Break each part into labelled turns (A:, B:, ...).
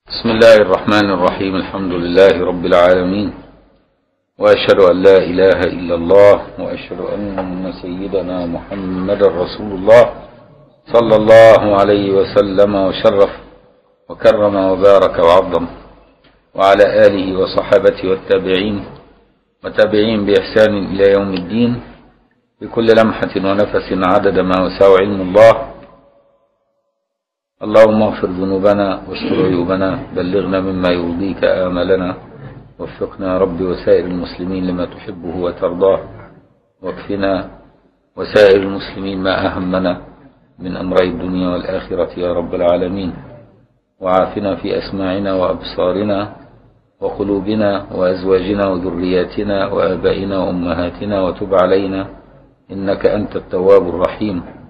A: بسم الله الرحمن الرحيم. الحمد لله رب العالمين، وأشهد أن لا إله إلا الله، وأشهد أن سيدنا محمد رسول الله صلى الله عليه وسلم وشرف وكرم وبارك وعظم، وعلى آله وصحابته والتابعين وتابعين بإحسان إلى يوم الدين، بكل لمحة ونفس عدد ما وسع علم الله. اللهم اغفر ذنوبنا واستر عيوبنا، بلغنا مما يرضيك آملنا، وفقنا يا رب وسائر المسلمين لما تحبه وترضاه، واكفنا وسائر المسلمين ما أهمنا من أمري الدنيا والآخرة يا رب العالمين، وعافنا في أسماعنا وأبصارنا وقلوبنا وأزواجنا وذرياتنا وآبائنا وأمهاتنا، وتب علينا إنك أنت التواب الرحيم.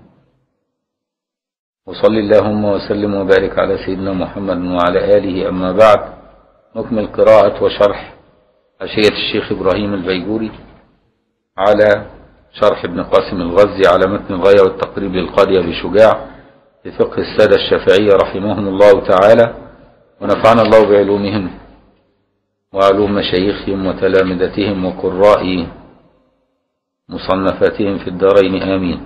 A: وصل اللهم وسلم وبارك على سيدنا محمد وعلى آله. أما بعد، نكمل قراءة وشرح حاشية الشيخ إبراهيم البيجوري على شرح ابن قاسم الغزي على متن الغاية والتقريب للقاضي أبي شجاع في فقه السادة الشافعية رحمهم الله تعالى، ونفعنا الله بعلومهم وعلوم مشايخهم وتلامذتهم وقراء مصنفاتهم في الدارين آمين.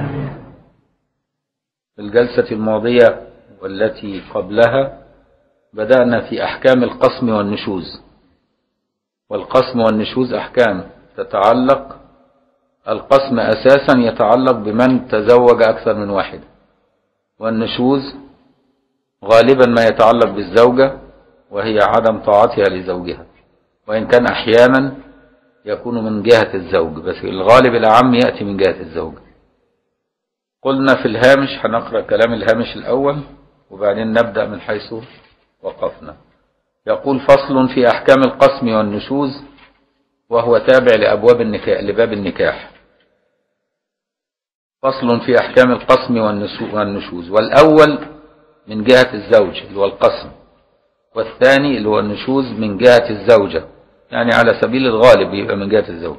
A: في الجلسة الماضية والتي قبلها بدأنا في أحكام القسم والنشوز، والقسم والنشوز أحكام تتعلق، القسم أساسا يتعلق بمن تزوج أكثر من واحد، والنشوز غالبا ما يتعلق بالزوجة وهي عدم طاعتها لزوجها، وإن كان أحيانا يكون من جهة الزوج، بس الغالب الأعم يأتي من جهة الزوج. قلنا في الهامش هنقرأ كلام الهامش الأول وبعدين نبدأ من حيث وقفنا. يقول: فصل في أحكام القسم والنشوز، وهو تابع لأبواب النكاح، لباب النكاح. فصل في أحكام القسم والنشوز، والأول من جهة الزوج اللي هو القسم، والثاني اللي هو النشوز من جهة الزوجة، يعني على سبيل الغالب يبقى من جهة الزوج.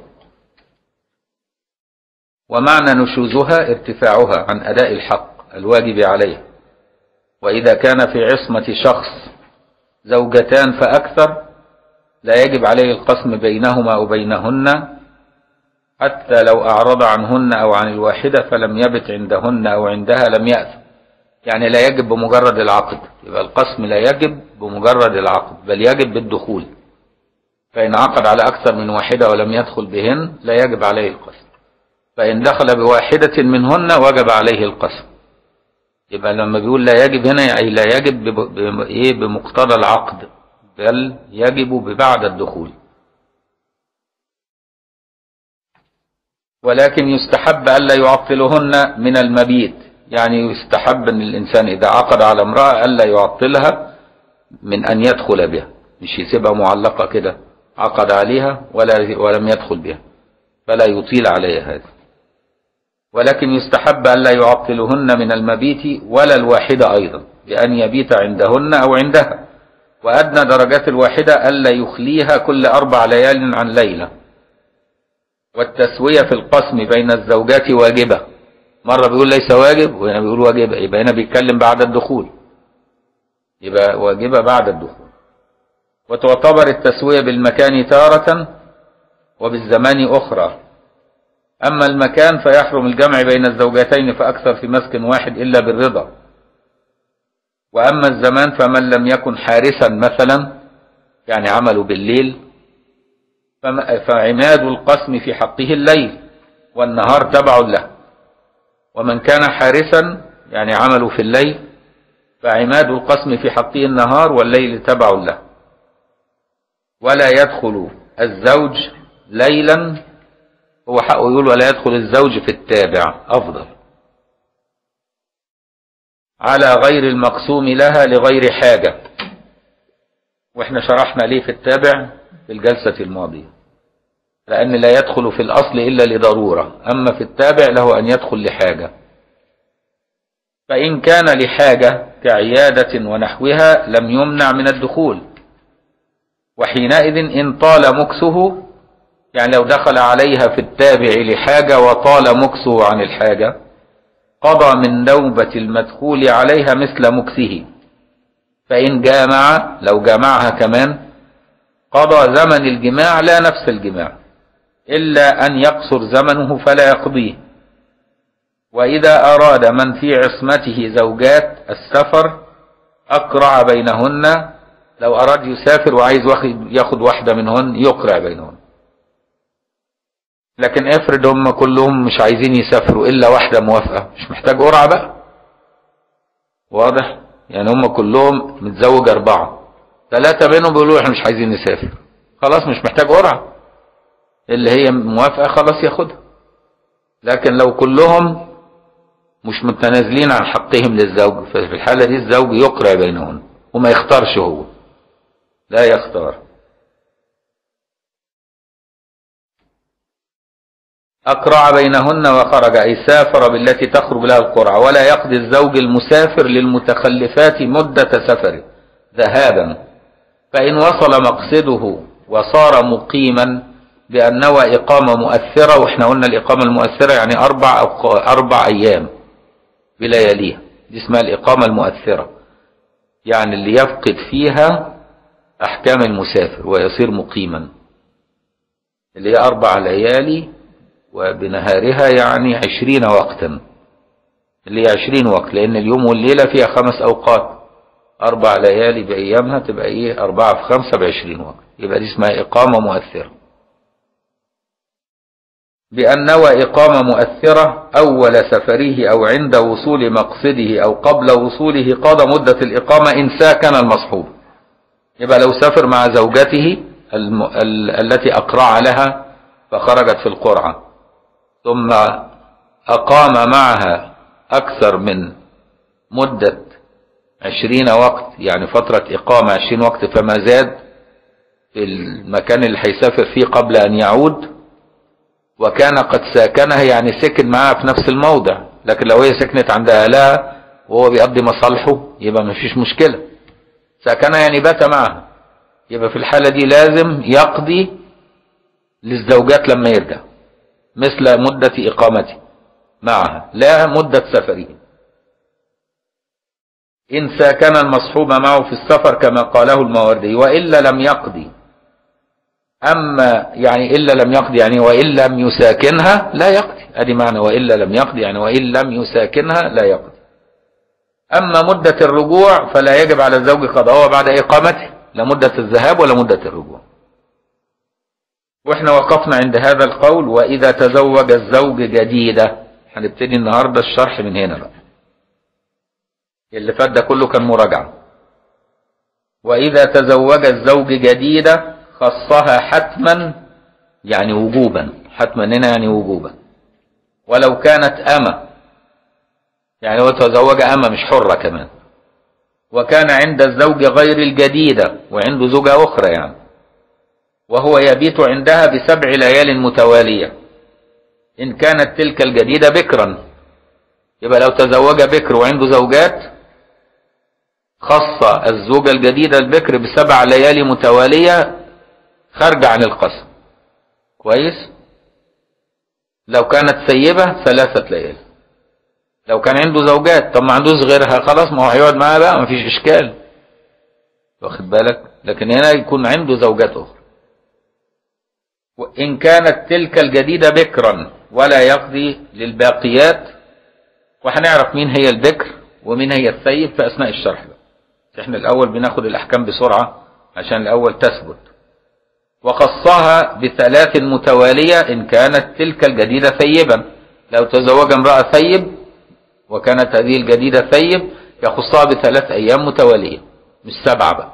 A: ومعنى نشوزها ارتفاعها عن أداء الحق الواجب عليه، وإذا كان في عصمة شخص زوجتان فأكثر لا يجب عليه القسم بينهما أو بينهن، حتى لو أعرض عنهن أو عن الواحدة فلم يبت عندهن أو عندها لم يأثم، يعني لا يجب بمجرد العقد، يبقى القسم لا يجب بمجرد العقد بل يجب بالدخول، فإن عقد على أكثر من واحدة ولم يدخل بهن لا يجب عليه القسم، فإن دخل بواحدة منهن وجب عليه القسم. يبقى لما بيقول لا يجب هنا أي لا يجب بمقتضى العقد، بل يجب ببعد الدخول. ولكن يستحب ألا يعطلهن من المبيت، يعني يستحب أن الإنسان إذا عقد على امرأة ألا يعطلها من أن يدخل بها، مش يسيبها معلقة كده، عقد عليها ولم يدخل بها، فلا يطيل عليها هذا. ولكن يستحب ألا يعطلهن من المبيت ولا الواحدة أيضا، بأن يبيت عندهن أو عندها. وأدنى درجات الواحدة ألا يخليها كل 4 ليال عن ليلة. والتسوية في القسم بين الزوجات واجبة، مرة بيقول ليس واجب وهنا بيقول واجبة، يبقى هنا بيتكلم بعد الدخول، يبقى واجبة بعد الدخول. وتعتبر التسوية بالمكان تارة وبالزمان أخرى. أما المكان فيحرم الجمع بين الزوجتين فأكثر في مسكن واحد إلا بالرضا. وأما الزمان فمن لم يكن حارسا مثلا، يعني عمله بالليل، فعماد القسم في حقه الليل والنهار تبع له. ومن كان حارسا يعني عمله في الليل، فعماد القسم في حقه النهار والليل تبع له. ولا يدخل الزوج ليلا، هو حقه يقول ولا يدخل الزوج في التابع أفضل، على غير المقسوم لها لغير حاجة. واحنا شرحنا ليه في التابع في الجلسة الماضية، لأن لا يدخل في الأصل إلا لضرورة، أما في التابع له أن يدخل لحاجة. فإن كان لحاجة كعيادة ونحوها لم يمنع من الدخول، وحينئذ إن طال مكثه، يعني لو دخل عليها في التابع لحاجة وطال مكثه عن الحاجة، قضى من نوبة المدخول عليها مثل مكثه، فإن جامع لو جامعها كمان قضى زمن الجماع لا نفس الجماع، إلا أن يقصر زمنه فلا يقضيه. وإذا أراد من في عصمته زوجات السفر أقرع بينهن، لو أراد يسافر وعايز ياخد واحدة منهن يقرع بينهن. لكن افرض هم كلهم مش عايزين يسافروا إلا واحدة موافقة، مش محتاج قرعة بقى. واضح؟ يعني هم كلهم متزوج 4، 3 منهم بيقولوا احنا مش عايزين نسافر، خلاص مش محتاج قرعة، اللي هي موافقة خلاص ياخدها. لكن لو كلهم مش متنازلين عن حقهم للزوج، ففي الحالة دي الزوج يقرع بينهن وما يختارش، هو لا يختار. أقرع بينهن وخرج، أي سافر بالتي تخرج لها القرعة. ولا يقضي الزوج المسافر للمتخلفات مدة سفره ذهابا، فإن وصل مقصده وصار مقيما بأن نوى إقامة مؤثرة، وإحنا قلنا الإقامة المؤثرة يعني 4 أيام بلياليها، دي اسمها الإقامة المؤثرة، يعني اللي يفقد فيها أحكام المسافر ويصير مقيما، اللي هي 4 ليالي وبنهارها يعني 20 وقتا، اللي هي 20 وقت، لأن اليوم والليلة فيها 5 أوقات، 4 ليالي بأيامها تبقى إيه 4 في 5 ب20 وقت، يبقى دي اسمها إقامة مؤثرة. بأن نوى إقامة مؤثرة أول سفره أو عند وصول مقصده أو قبل وصوله قضى مدة الإقامة إن ساكن المصحوب. يبقى لو سافر مع زوجته التي أقرع لها فخرجت في القرعة، ثم أقام معها أكثر من مدة 20 وقت، يعني فترة إقامة 20 وقت فما زاد في المكان اللي هيسافر فيه قبل أن يعود، وكان قد ساكنها يعني سكن معها في نفس الموضع، لكن لو هي سكنت عند أهلها وهو بيقضي مصالحه يبقى ما فيش مشكلة. ساكنها يعني بات معها، يبقى في الحالة دي لازم يقضي للزوجات لما يرجع مثل مدة إقامته معها لا مدة سفره. إن ساكن المصحوب معه في السفر كما قاله الماوردي، وإلا لم يقضي. أما يعني إلا لم يقضي يعني وإن لم يساكنها لا يقضي، أدي معنى وإلا لم يقضي يعني وإن لم يساكنها لا يقضي. أما مدة الرجوع فلا يجب على الزوج قضاءها بعد إقامته، لا مدة الذهاب ولا مدة الرجوع. وإحنا وقفنا عند هذا القول وإذا تزوج الزوج جديدة. هنبتدي النهاردة الشرح من هنا بقى، اللي فات ده كله كان مراجعة. وإذا تزوج الزوج جديدة خصها حتما يعني وجوبا، حتما هنا يعني وجوبا، ولو كانت أمة، يعني هو تزوج أمة مش حرة كمان، وكان عند الزوج غير الجديدة وعنده زوجة أخرى يعني، وهو يبيت عندها ب7 ليال متوالية إن كانت تلك الجديدة بكرا. يبقى لو تزوج بكر وعنده زوجات خص الزوجة الجديدة البكر ب7 ليالي متوالية خارجة عن القسم. كويس؟ لو كانت سيبة 3 ليالي. لو كان عنده زوجات طب ما عندوش غيرها خلاص ما هو هيقعد معاها بقى، ما فيش إشكال، واخد بالك؟ لكن هنا يكون عنده زوجات أخرى. وإن كانت تلك الجديدة بكرا ولا يقضي للباقيات، وهنعرف مين هي البكر ومين هي الثيب في أثناء الشرح بقى. احنا الأول بناخد الأحكام بسرعة عشان الأول تثبت. وخصها ب3 متوالية إن كانت تلك الجديدة ثيبا. لو تزوج امرأة ثيب وكانت هذه الجديدة ثيب يخصها ب3 أيام متوالية مش 7 بقى.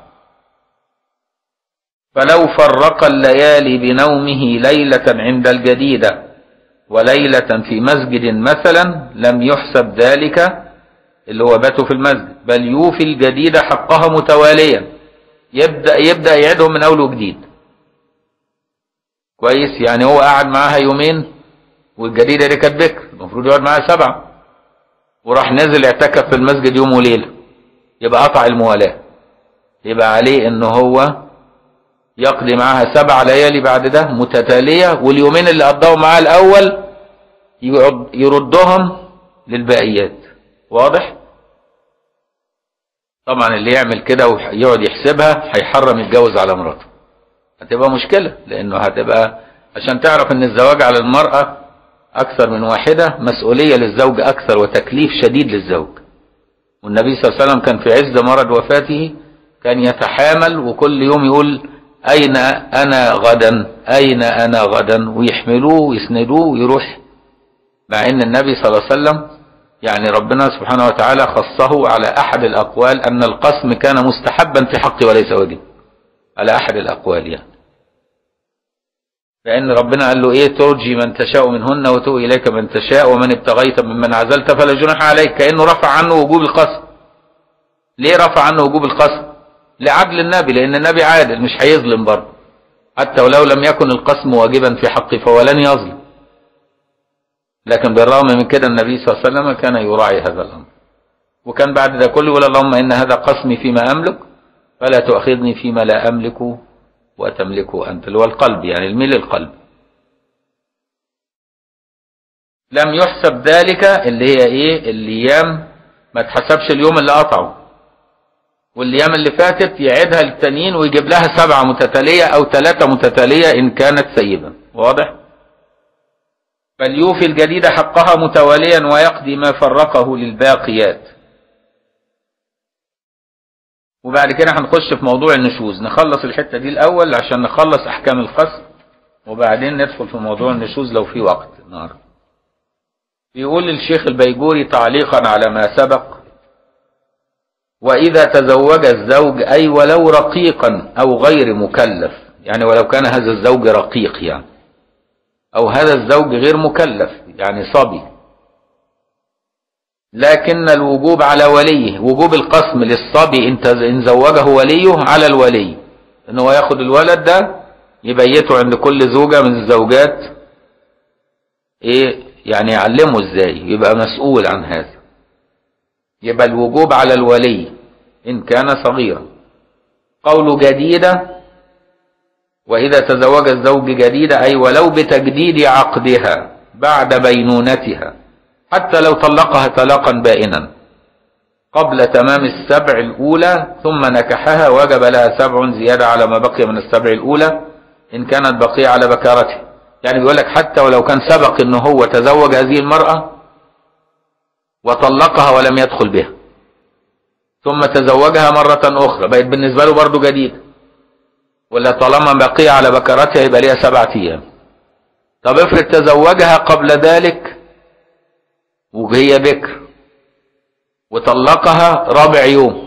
A: فلو فرق الليالي بنومه ليلة عند الجديدة وليلة في مسجد مثلا لم يحسب ذلك اللي هو باته في المسجد، بل يوفي الجديدة حقها متواليا، يبدأ يعيدهم من أول وجديد. كويس؟ يعني هو قعد معاها يومين والجديدة دي كانت بكر، المفروض يقعد معاها 7، وراح نزل اعتكف في المسجد يوم وليلة، يبقى قطع الموالاة، يبقى عليه ان هو يقضي معاها 7 ليالي بعد ده متتالية، واليومين اللي قضاهم معاها الأول يردهم للباقيات. واضح؟ طبعا اللي يعمل كده ويقعد يحسبها هيحرم يتجوز على مراته، هتبقى مشكلة، لأنه هتبقى عشان تعرف ان الزواج على المرأة أكثر من واحدة مسؤولية للزوج أكثر وتكليف شديد للزوج. والنبي صلى الله عليه وسلم كان في عز مرض وفاته كان يتحامل وكل يوم يقول أين أنا غدا أين أنا غدا، ويحملوه ويسندوه ويروح، مع أن النبي صلى الله عليه وسلم يعني ربنا سبحانه وتعالى خصه على أحد الأقوال أن القسم كان مستحبا في حقه وليس واجب، على أحد الأقوال يعني، لأن ربنا قال له إيه ترجي من تشاء منهن وتؤوي إليك من تشاء ومن ابتغيت ممن عزلت فلا جناح عليك، كأنه رفع عنه وجوب القسم. ليه رفع عنه وجوب القسم؟ لعدل النبي، لأن النبي عادل مش هيظلم برضه، حتى ولو لم يكن القسم واجبا في حقه فهو لن يظلم، لكن بالرغم من كده النبي صلى الله عليه وسلم كان يراعي هذا الأمر، وكان بعد ده كله يقول اللهم إن هذا قسمي فيما أملك فلا تؤاخذني فيما لا أملك وتملكه أنت، اللي هو القلب يعني الميل القلب. لم يحسب ذلك اللي هي إيه الأيام، ما تحسبش اليوم اللي قطعه، والأيام اللي فاتت يعيدها للتانيين ويجيب لها 7 متتالية أو 3 متتالية إن كانت سيبة. واضح؟ فليوفي الجديد حقها متواليا ويقضي ما فرقه للباقيات. وبعد كده هنخش في موضوع النشوز، نخلص الحتة دي الأول عشان نخلص أحكام القسم وبعدين ندخل في موضوع النشوز لو في وقت النهارده. بيقول الشيخ البيجوري تعليقا على ما سبق: وإذا تزوج الزوج أي ولو رقيقا أو غير مكلف، يعني ولو كان هذا الزوج رقيق يعني، أو هذا الزوج غير مكلف يعني صبي، لكن الوجوب على وليه، وجوب القسم للصبي إن زوجه وليه على الولي، إن هو ياخد الولد ده يبيته عند كل زوجة من الزوجات، إيه يعني يعلمه إزاي يبقى مسؤول عن هذا، يبقى الوجوب على الولي إن كان صغيرا. قول جديدة: وإذا تزوج الزوج جديدة أي ولو بتجديد عقدها بعد بينونتها، حتى لو طلقها طلاقا بائنا قبل تمام السبع الأولى ثم نكحها وجب لها 7 زيادة على ما بقي من السبع الأولى إن كانت بقية على بكارته. يعني بيقول لك حتى ولو كان سبق إنه هو تزوج هذه المرأة وطلقها ولم يدخل بها ثم تزوجها مرة أخرى، بقت بالنسبة له برضه جديد، ولا طالما بقي على بكارتها يبقى ليها 7 أيام. طب افرض تزوجها قبل ذلك وهي بكر وطلقها رابع يوم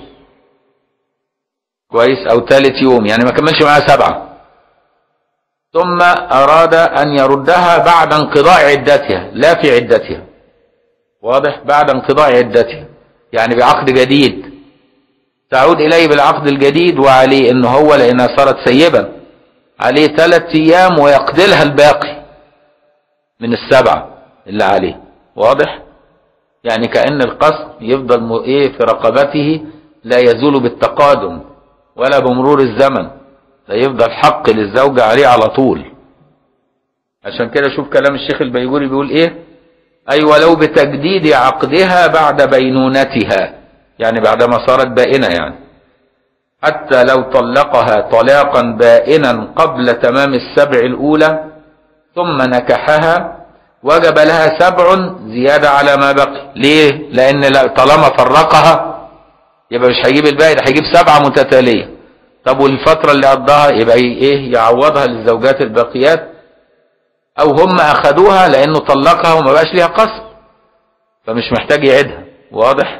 A: كويس أو 3 يوم، يعني ما كملش معاها 7، ثم أراد أن يردها بعد انقضاء عدتها لا في عدتها. واضح؟ بعد انقضاء عدتها يعني بعقد جديد، تعود إليه بالعقد الجديد، وعليه إنه هو لأنها صارت سيبا عليه 3 أيام ويقضي لها الباقي من ال7 اللي عليه. واضح؟ يعني كأن القسم يفضل في رقبته لا يزول بالتقادم ولا بمرور الزمن، لا يفضل حق للزوجة عليه على طول. عشان كده شوف كلام الشيخ البيجوري بيقول ايه: اي ولو بتجديد عقدها بعد بينونتها، يعني بعدما صارت بائنة يعني، حتى لو طلقها طلاقا بائنا قبل تمام السبع الأولى ثم نكحها وجب لها 7 زيادة على ما بقي. ليه؟ لأن طالما فرقها يبقى مش هيجيب الباقي، ده هيجيب 7 متتالية. طب والفترة اللي قضاها يبقى ايه؟ يعوضها للزوجات الباقيات، او هم اخدوها لانه طلقها وما بقاش ليها قسم فمش محتاج يعيدها. واضح؟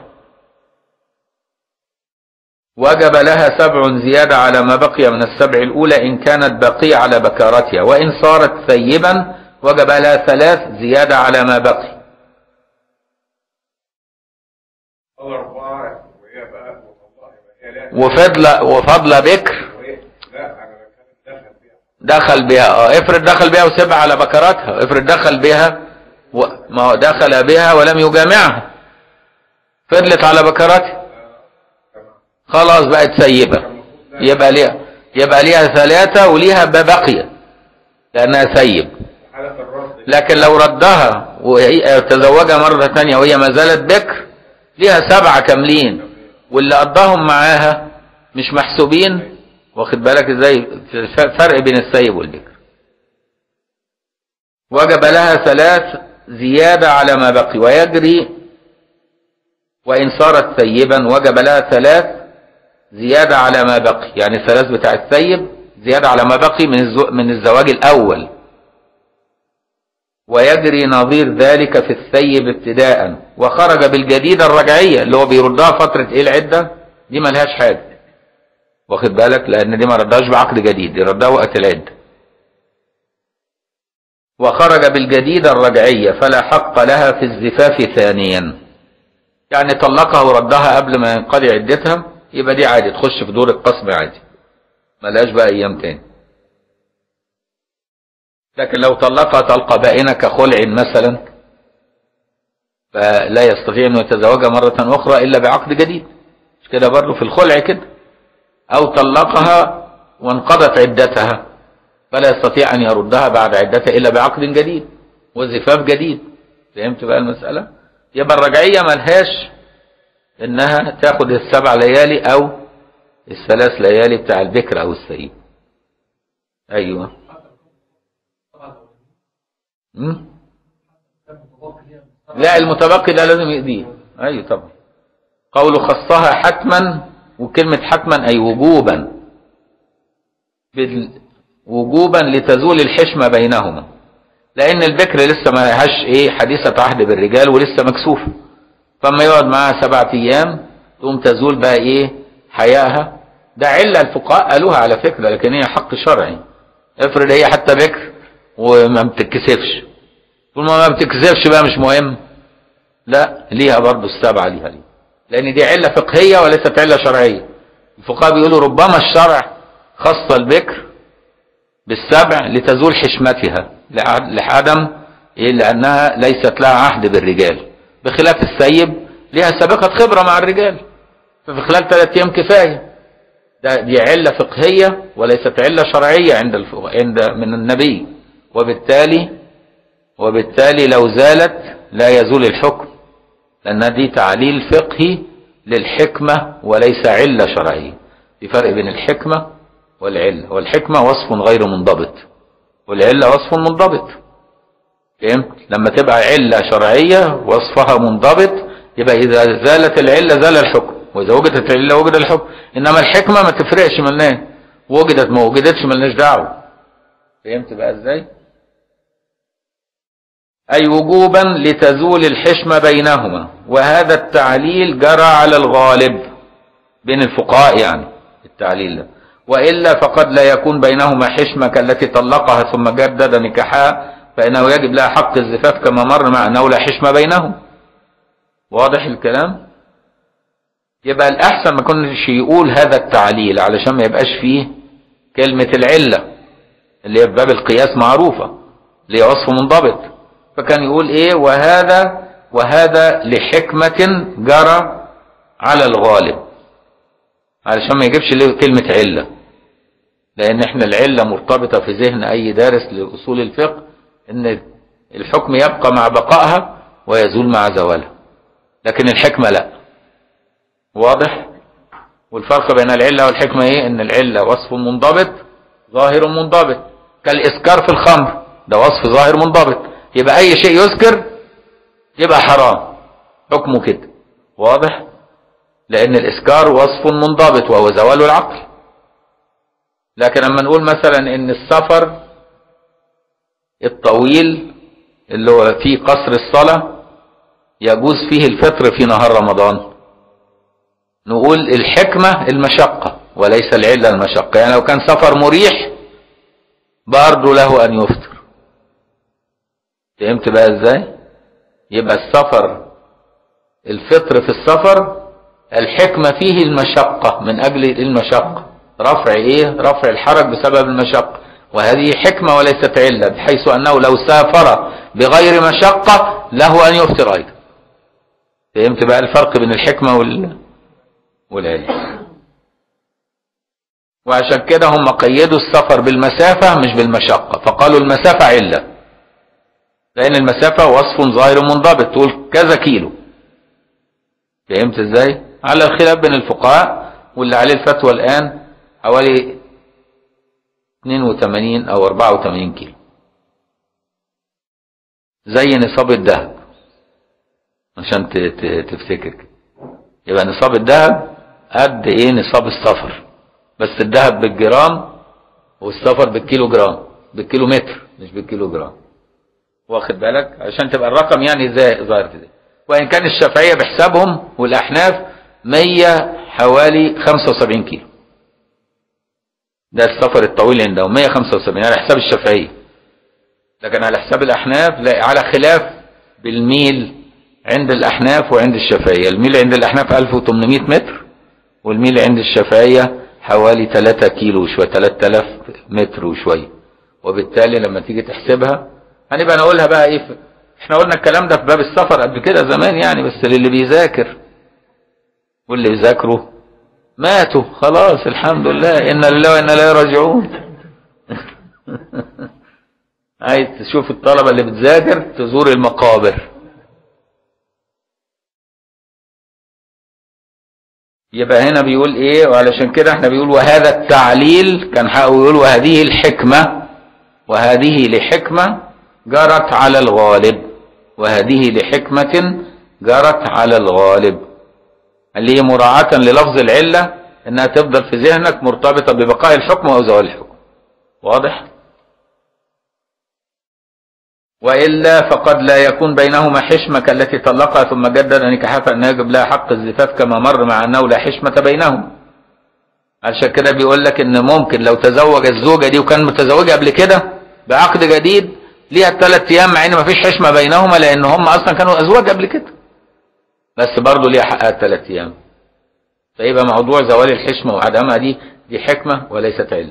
A: وجب لها 7 زيادة على ما بقي من السبع الأولى إن كانت بقية على بكارتها، وإن صارت ثيبا وجب لها 3 زيادة على ما بقي. وفضل بكر دخل بها. افرض دخل بها وسيبها على بكراتها، افرض دخل بها ما هو دخل بها ولم يجامعها، فضلت على بكراتها خلاص بقت سيبة، يبقى ليها 3 وليها بقية لأنها سيب. لكن لو ردها وتزوجها مرة ثانية وهي ما زالت بكر ليها 7 كاملين، واللي قضاهم معاها مش محسوبين، واخد بالك ازاي؟ فرق بين الثيب والبكر. وجب لها 3 زيادة على ما بقي، ويجري وإن صارت ثيبا وجب لها 3 زيادة على ما بقي، يعني 3 بتاع الثيب زيادة على ما بقي من الزواج الأول. ويجري نظير ذلك في الثيب ابتداء. وخرج بالجديدة الرجعية اللي هو بيردها فترة ايه العدة دي ملهاش حاجة، واخد بالك؟ لأن دي ما ردهاش بعقد جديد، يردها وقت العدة. وخرج بالجديدة الرجعية فلا حق لها في الزفاف ثانيا، يعني طلقها وردها قبل ما ينقضي عدتها، يبقى دي عادي تخش في دور القسم عادي، ملهاش بقى أيام تاني. لكن لو طلقها طلقة بائنة كخلع مثلا فلا يستطيع أنه يتزوجها مرة أخرى إلا بعقد جديد، مش كده برضه في الخلع كده؟ أو طلقها وانقضت عدتها فلا يستطيع أن يردها بعد عدتها إلا بعقد جديد وزفاف جديد. فهمت بقى المسألة؟ يبقى الرجعية ملهاش إنها تاخد ال7 ليالي أو ال3 ليالي بتاع البكر أو الثيب. أيوه. لا المتبقي ده لازم يقضيه. أيوه طبعا. قوله خصها حتما، وكلمة حتما أي وجوبا، وجوبا لتزول الحشمة بينهما، لأن البكر لسه ما لهاش إيه حديثة عهد بالرجال ولسه مكسوفة، فما يقعد معاها 7 أيام تقوم تزول بقى إيه حياءها. ده علة الفقهاء قالوها على فكرة، لكن هي حق شرعي. افرض هي حتى بكر وما بتتكسفش، طول ما بتتكسفش بقى مش مهم، لا ليها برضه ال7 ليها، لأن دي علة فقهية وليست علة شرعية. الفقهاء بيقولوا ربما الشرع خص البكر بال7 لتزول حشمتها لعدم إيه، لأنها ليست لها عهد بالرجال، بخلاف الثيب لها سابقة خبرة مع الرجال، ففي خلال 3 أيام كفاية. دي علة فقهية وليست علة شرعية عند من النبي، وبالتالي لو زالت لا يزول الحكم، لأن دي تعليل فقهي للحكمة وليس علة شرعية. في فرق بين الحكمة والعلة، والحكمة وصف غير منضبط والعلة وصف منضبط. فهمت؟ لما تبقى علة شرعية وصفها منضبط يبقى إذا زالت العلة زال الحكم، وإذا وجدت العلة وجد الحكم. إنما الحكمة ما تفرقش ملناش، وجدت ما وجدتش ملناش دعوة. فهمت بقى إزاي؟ أي وجوبا لتزول الحشمة بينهما، وهذا التعليل جرى على الغالب بين الفقهاء، يعني التعليل ده، وإلا فقد لا يكون بينهما حشمة كالتي طلقها ثم جدد نكاحها، فإنه يجب لها حق الزفاف كما مر مع أنه لا حشمة بينهم. واضح الكلام؟ يبقى الأحسن ما كنش يقول هذا التعليل علشان ما يبقاش فيه كلمة العلة اللي هي في باب القياس معروفة اللي هي وصف منضبط، فكان يقول إيه وهذا لحكمة جرى على الغالب، علشان ما يجيبش كلمة علة، لأن احنا العلة مرتبطة في ذهن أي دارس لأصول الفقه إن الحكم يبقى مع بقائها ويزول مع زوالها، لكن الحكمة لا. واضح؟ والفرق بين العلة والحكمة ايه؟ إن العلة وصف منضبط ظاهر منضبط، كالإسكار في الخمر ده وصف ظاهر منضبط، يبقى أي شيء يسكر يبقى حرام حكمه كده. واضح؟ لأن الإسكار وصف منضبط وهو زوال العقل. لكن لما نقول مثلا إن السفر الطويل اللي هو فيه قصر الصلاة يجوز فيه الفطر في نهار رمضان، نقول الحكمة المشقة وليس العلة المشقة. يعني لو كان سفر مريح برضه له أن يفطر. فهمت بقى إزاي؟ يبقى السفر الفطر في السفر الحكمة فيه المشقة، من أجل المشقة رفع إيه؟ رفع الحرج بسبب المشقة، وهذه حكمة وليست علة، بحيث أنه لو سافر بغير مشقة له أن يفطر أيضا. فهمت بقى الفرق بين الحكمة والعلة؟ وعشان كده هم قيدوا السفر بالمسافة مش بالمشقة، فقالوا المسافة علة، لأن المسافة وصف ظاهر منضبط، تقول كذا كيلو. فهمت إزاي؟ على الخلاف بين الفقهاء، واللي عليه الفتوى الآن حوالي 82 أو 84 كيلو، زي نصاب الذهب عشان تفتكر كده. يبقى نصاب الذهب قد ايه نصاب الصفر، بس الذهب بالجرام والصفر بالكيلو جرام، بالكيلو متر مش بالكيلو جرام، واخد بالك؟ عشان تبقى الرقم يعني ظاهر كده. وان كان الشافعيه بحسابهم والاحناف 100 حوالي 75 كيلو، ده السفر الطويل عندهم 175 على حساب الشافعيه، لكن على حساب الاحناف لا، على خلاف بالميل عند الاحناف وعند الشافعيه. الميل عند الاحناف 1800 متر، والميل عند الشافعيه حوالي 3 كيلو وشويه، 3000 متر وشويه. وبالتالي لما تيجي تحسبها هنبقى نقولها بقى ايه، احنا قلنا الكلام ده في باب السفر قبل كده زمان يعني، بس للي بيذاكر واللي بيذاكروا ماتوا خلاص الحمد لله، إنا لله وإنا إليه راجعون. عايز تشوف الطلبة اللي بتذاكر تزور المقابر. يبقى هنا بيقول ايه، وعلشان كده احنا بيقول وهذا التعليل، كان حقه يقول وهذه الحكمة، وهذه لحكمة جرت على الغالب، وهذه لحكمة جرت على الغالب، اللي هي مراعاة للفظ العلة انها تفضل في ذهنك مرتبطة ببقاء الحكم او زوال الحكم. واضح؟ وإلا فقد لا يكون بينهما حشمة كالتي طلقها ثم جدد نكاحها، فإن يجب لها حق الزفاف كما مر، مع أنه لا حشمة بينهم. عشان كده بيقول لك إن ممكن لو تزوج الزوجة دي وكان متزوجة قبل كده بعقد جديد ليها 3 أيام، مع إن ما فيش حشمة بينهما لأن هم أصلا كانوا أزواج قبل كده، بس برضه ليها حقها 3 أيام. فيبقى موضوع زوال الحشمة وعدمها دي حكمة وليست علة.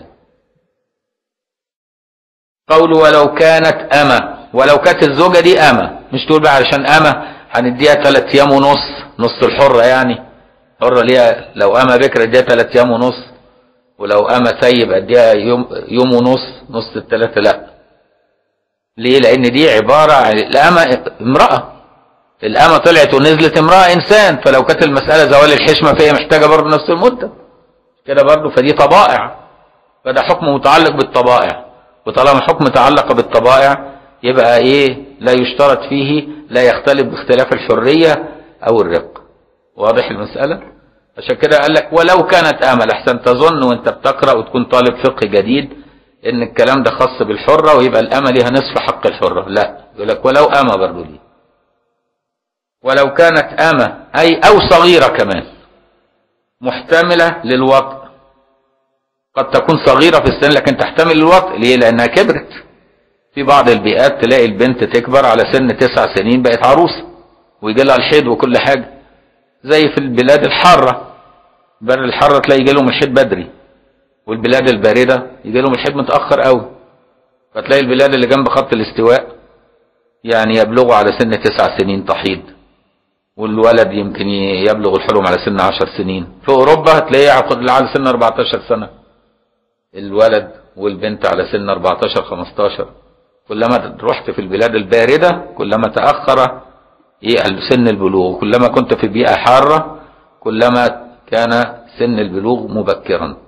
A: قوله ولو كانت أمة، ولو كانت الزوجة دي أمة، مش تقول بقى علشان أمة هنديها 3 أيام ونص، نص الحرة يعني، حرة ليها لو أمة بكرة اديها 3 أيام ونص، ولو أمة سيب اديها يوم ونص، نص ال3. لا، ليه؟ لأن دي عبارة عن الأمة امرأة، الأمة طلعت ونزلت امرأة إنسان، فلو كانت المسألة زوال الحشمة فهي محتاجة برضه نفس المدة كده برضه، فدي طبائع، فده حكم متعلق بالطبائع، وطالما حكم متعلق بالطبائع يبقى ايه، لا يشترط فيه، لا يختلف باختلاف الحرية او الرق. واضح المسألة؟ عشان كده قال لك ولو كانت امل، احسن تظن وانت بتقرأ وتكون طالب فقه جديد ان الكلام ده خاص بالحرة ويبقى الامة ليها نصف حق الحرة. لا، يقول لك ولو امة برضه ليه، ولو كانت امة اي او صغيرة كمان محتملة للوطء، قد تكون صغيرة في السن لكن تحتمل الوطء. ليه؟ لانها كبرت. في بعض البيئات تلاقي البنت تكبر على سن 9 سنين بقت عروسة ويجي لها الحيض وكل حاجة، زي في البلاد الحارة، البلاد الحارة تلاقي يجي لهم الحيض بدري، والبلاد الباردة يجي لهم الحيض متأخر قوي. فتلاقي البلاد اللي جنب خط الاستواء يعني يبلغوا على سن 9 سنين تحيض، والولد يمكن يبلغ الحلم على سن 10 سنين. في أوروبا هتلاقيه على سن 14 سنة الولد، والبنت على سن 14 15. كلما رحت في البلاد الباردة كلما تأخر سن البلوغ، كلما كنت في بيئة حارة كلما كان سن البلوغ مبكرا.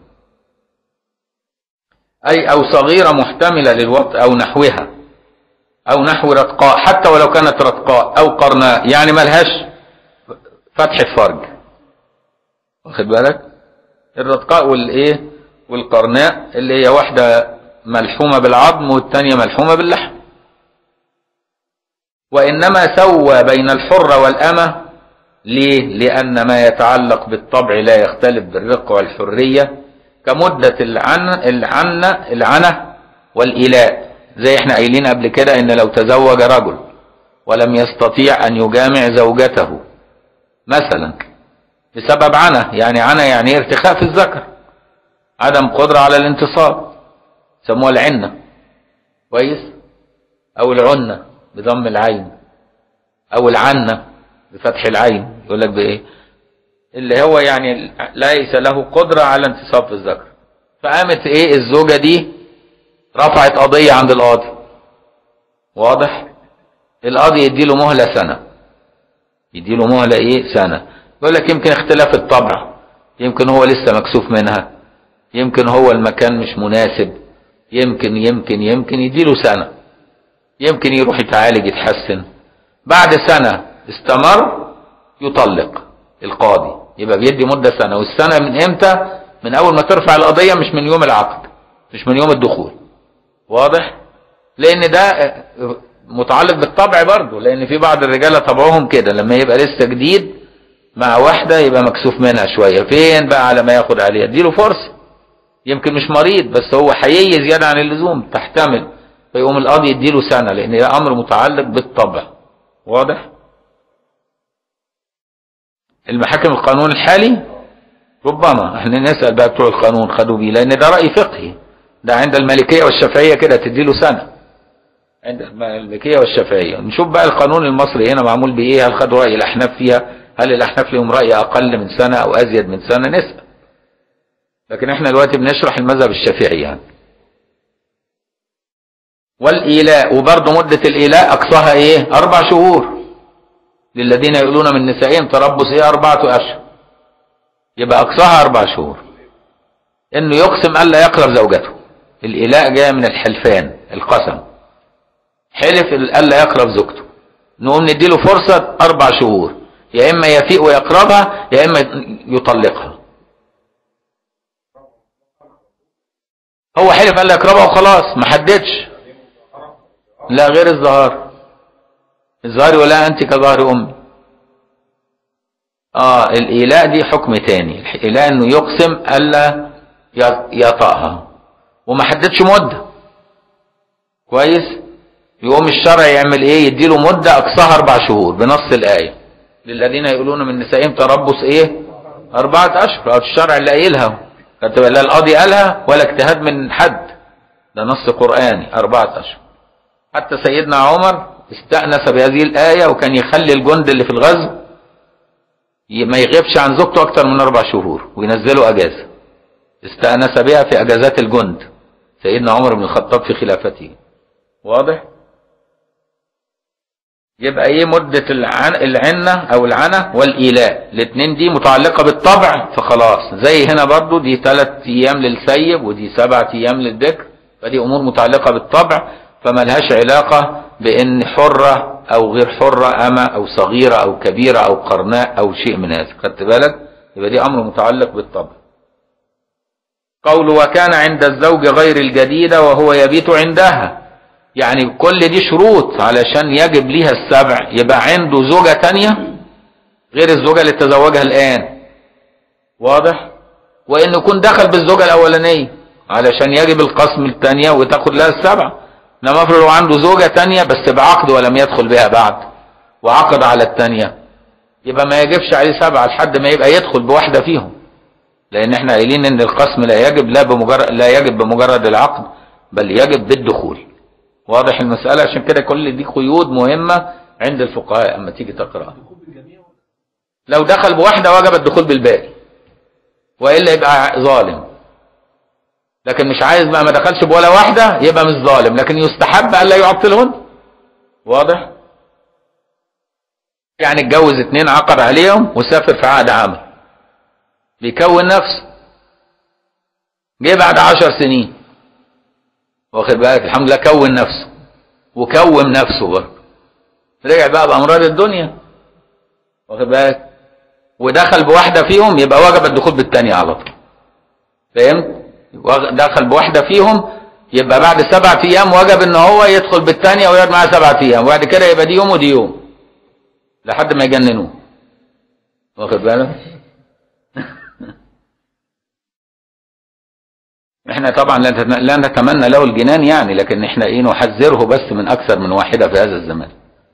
A: أي أو صغيرة محتملة للوطء أو نحوها، أو نحو رتقاء، حتى ولو كانت رتقاء أو قرناء، يعني ملهاش فتح فرج. واخد بالك؟ الرتقاء والإيه والقرناء اللي هي واحدة ملحومة بالعظم والتانية ملحومة باللحم. وإنما سوى بين الحرة والأمة. ليه؟ لأن ما يتعلق بالطبع لا يختلف بالرق والحرية، كمدة العنة والإلاء، زي احنا قايلين قبل كده ان لو تزوج رجل ولم يستطيع أن يجامع زوجته مثلا بسبب عنة، يعني عنة يعني ارتخاء في الذكر، عدم قدرة على الانتصاب، سموها العنة، كويس، او العنة بضم العين، او العنة بفتح العين، يقول لك بايه، اللي هو يعني ليس له قدرة على انتصاب في الذكر. فقامت ايه الزوجة دي رفعت قضية عند القاضي. واضح؟ القاضي يديله مهلة سنة، يديله مهلة ايه سنة، يقول لك يمكن اختلاف الطبع، يمكن هو لسه مكسوف منها، يمكن هو المكان مش مناسب، يمكن يديله سنة، يمكن يروح يتعالج يتحسن. بعد سنة استمر يطلق القاضي، يبقى بيدي مدة سنة. والسنة من امتى؟ من اول ما ترفع القضية، مش من يوم العقد، مش من يوم الدخول. واضح؟ لان ده متعلق بالطبع برضه، لان في بعض الرجالة طبعهم كده، لما يبقى لسه جديد مع واحدة يبقى مكسوف منها شوية، فين بقى على ما ياخد عليها؟ اديله فرصة، يمكن مش مريض بس هو حيي زيادة عن اللزوم تحتمل، فيقوم القاضي يديله سنة، لان ده امر متعلق بالطبع. واضح؟ المحاكم القانون الحالي ربما احنا نسأل بقى بتوع القانون خدوا بيه، لان ده رأي فقهي، ده عند المالكية والشافعية كده تديله سنة، عند المالكية والشافعية. نشوف بقى القانون المصري هنا معمول بايه، هل خدوا رأي الاحناف فيها؟ هل الاحناف لهم رأي اقل من سنة او ازيد من سنة؟ نسأل. لكن احنا دلوقتي بنشرح المذهب الشافعي يعني. والإيلاء، وبرضه مدة الإيلاء أقصاها إيه؟ 4 شهور للذين يقولون من نسائهم تربص إيه؟ 4 أشهر، يبقى أقصاها 4 شهور. إنه يقسم ألا يقرب زوجته، الإيلاء جاء من الحلفان، القسم، حلف ألا يقرب زوجته، نقوم نديله فرصة 4 شهور، يا إما يفيء ويقربها يا إما يطلقها. هو حلف ألا يقربها وخلاص، ما حددش. لا غير الظهار، الظهار ولا أنت كظهر أمي. الإيلاء دي حكم تاني، الإيلاء إنه يقسم ألا يطأها وما حددش مدة. كويس؟ يقوم الشرع يعمل إيه؟ يديله مدة أقصاها 4 شهور بنص الآية، للذين يقولون من نسائهم تربص إيه؟ 4 أشهر. الشرع اللي قايلها، لا القاضي قالها ولا اجتهاد من حد، ده نص قرآني 4 أشهر. حتى سيدنا عمر استأنس بهذه الآية، وكان يخلي الجند اللي في الغزو ما يغيبش عن زوجته أكتر من 4 شهور وينزلوا أجازة، استأنس بها في أجازات الجند سيدنا عمر بن الخطاب في خلافته. واضح؟ يبقى ايه مدة العنة او العنة والإيلاء، الاثنين دي متعلقة بالطبع، فخلاص زي هنا برضو دي 3 ايام للسيب ودي 7 ايام للذكر، فدي امور متعلقة بالطبع، فما لهاش علاقة بان حرة او غير حرة، اما او صغيرة او كبيرة او قرناء او شيء من هذا. خدت بالك؟ يبقى دي امر متعلق بالطبع. قول وكان عند الزوج غير الجديدة وهو يبيت عندها، يعني كل دي شروط علشان يجب ليها السبع، يبقى عنده زوجة تانية غير الزوجة اللي تزوجها الآن. واضح؟ وإن يكون دخل بالزوجة الأولانية علشان يجب القسم التانية وتاخد لها ال7. لما افرض لو عنده زوجة تانية بس بعقد ولم يدخل بها بعد وعقد على التانية، يبقى ما يجبش عليه 7 لحد ما يبقى يدخل بواحدة فيهم، لأن احنا قايلين إن القسم لا يجب بمجرد العقد، بل يجب بالدخول. واضح المسألة؟ عشان كده كل دي قيود مهمة عند الفقهاء اما تيجي تقرأ. لو دخل بواحدة وجب الدخول بالباقي، وإلا يبقى ظالم. لكن مش عايز بقى، ما دخلش بولا واحدة يبقى مش ظالم، لكن يستحب ألا يعطلهن. واضح؟ يعني اتجوز 2 عقد عليهم وسافر في عقد عمل، بيكون نفسه، جه بعد 10 سنين، واخد بالك؟ الحمد لله كون نفسه وكوم نفسه برضه، رجع بقى بأمراض الدنيا، واخد بالك؟ ودخل بواحدة فيهم، يبقى وجب الدخول بالتانية على طول. فهمت؟ دخل بواحدة فيهم يبقى بعد 7 أيام وجب ان هو يدخل بالتانية ويقعد معاها 7 أيام، وبعد كده يبقى دي يوم ودي يوم لحد ما يجننوه، واخد بالك؟ احنا طبعا لا نتمنى له الجنان يعني، لكن احنا ايه نحذره بس من اكثر من واحدة في هذا الزمان.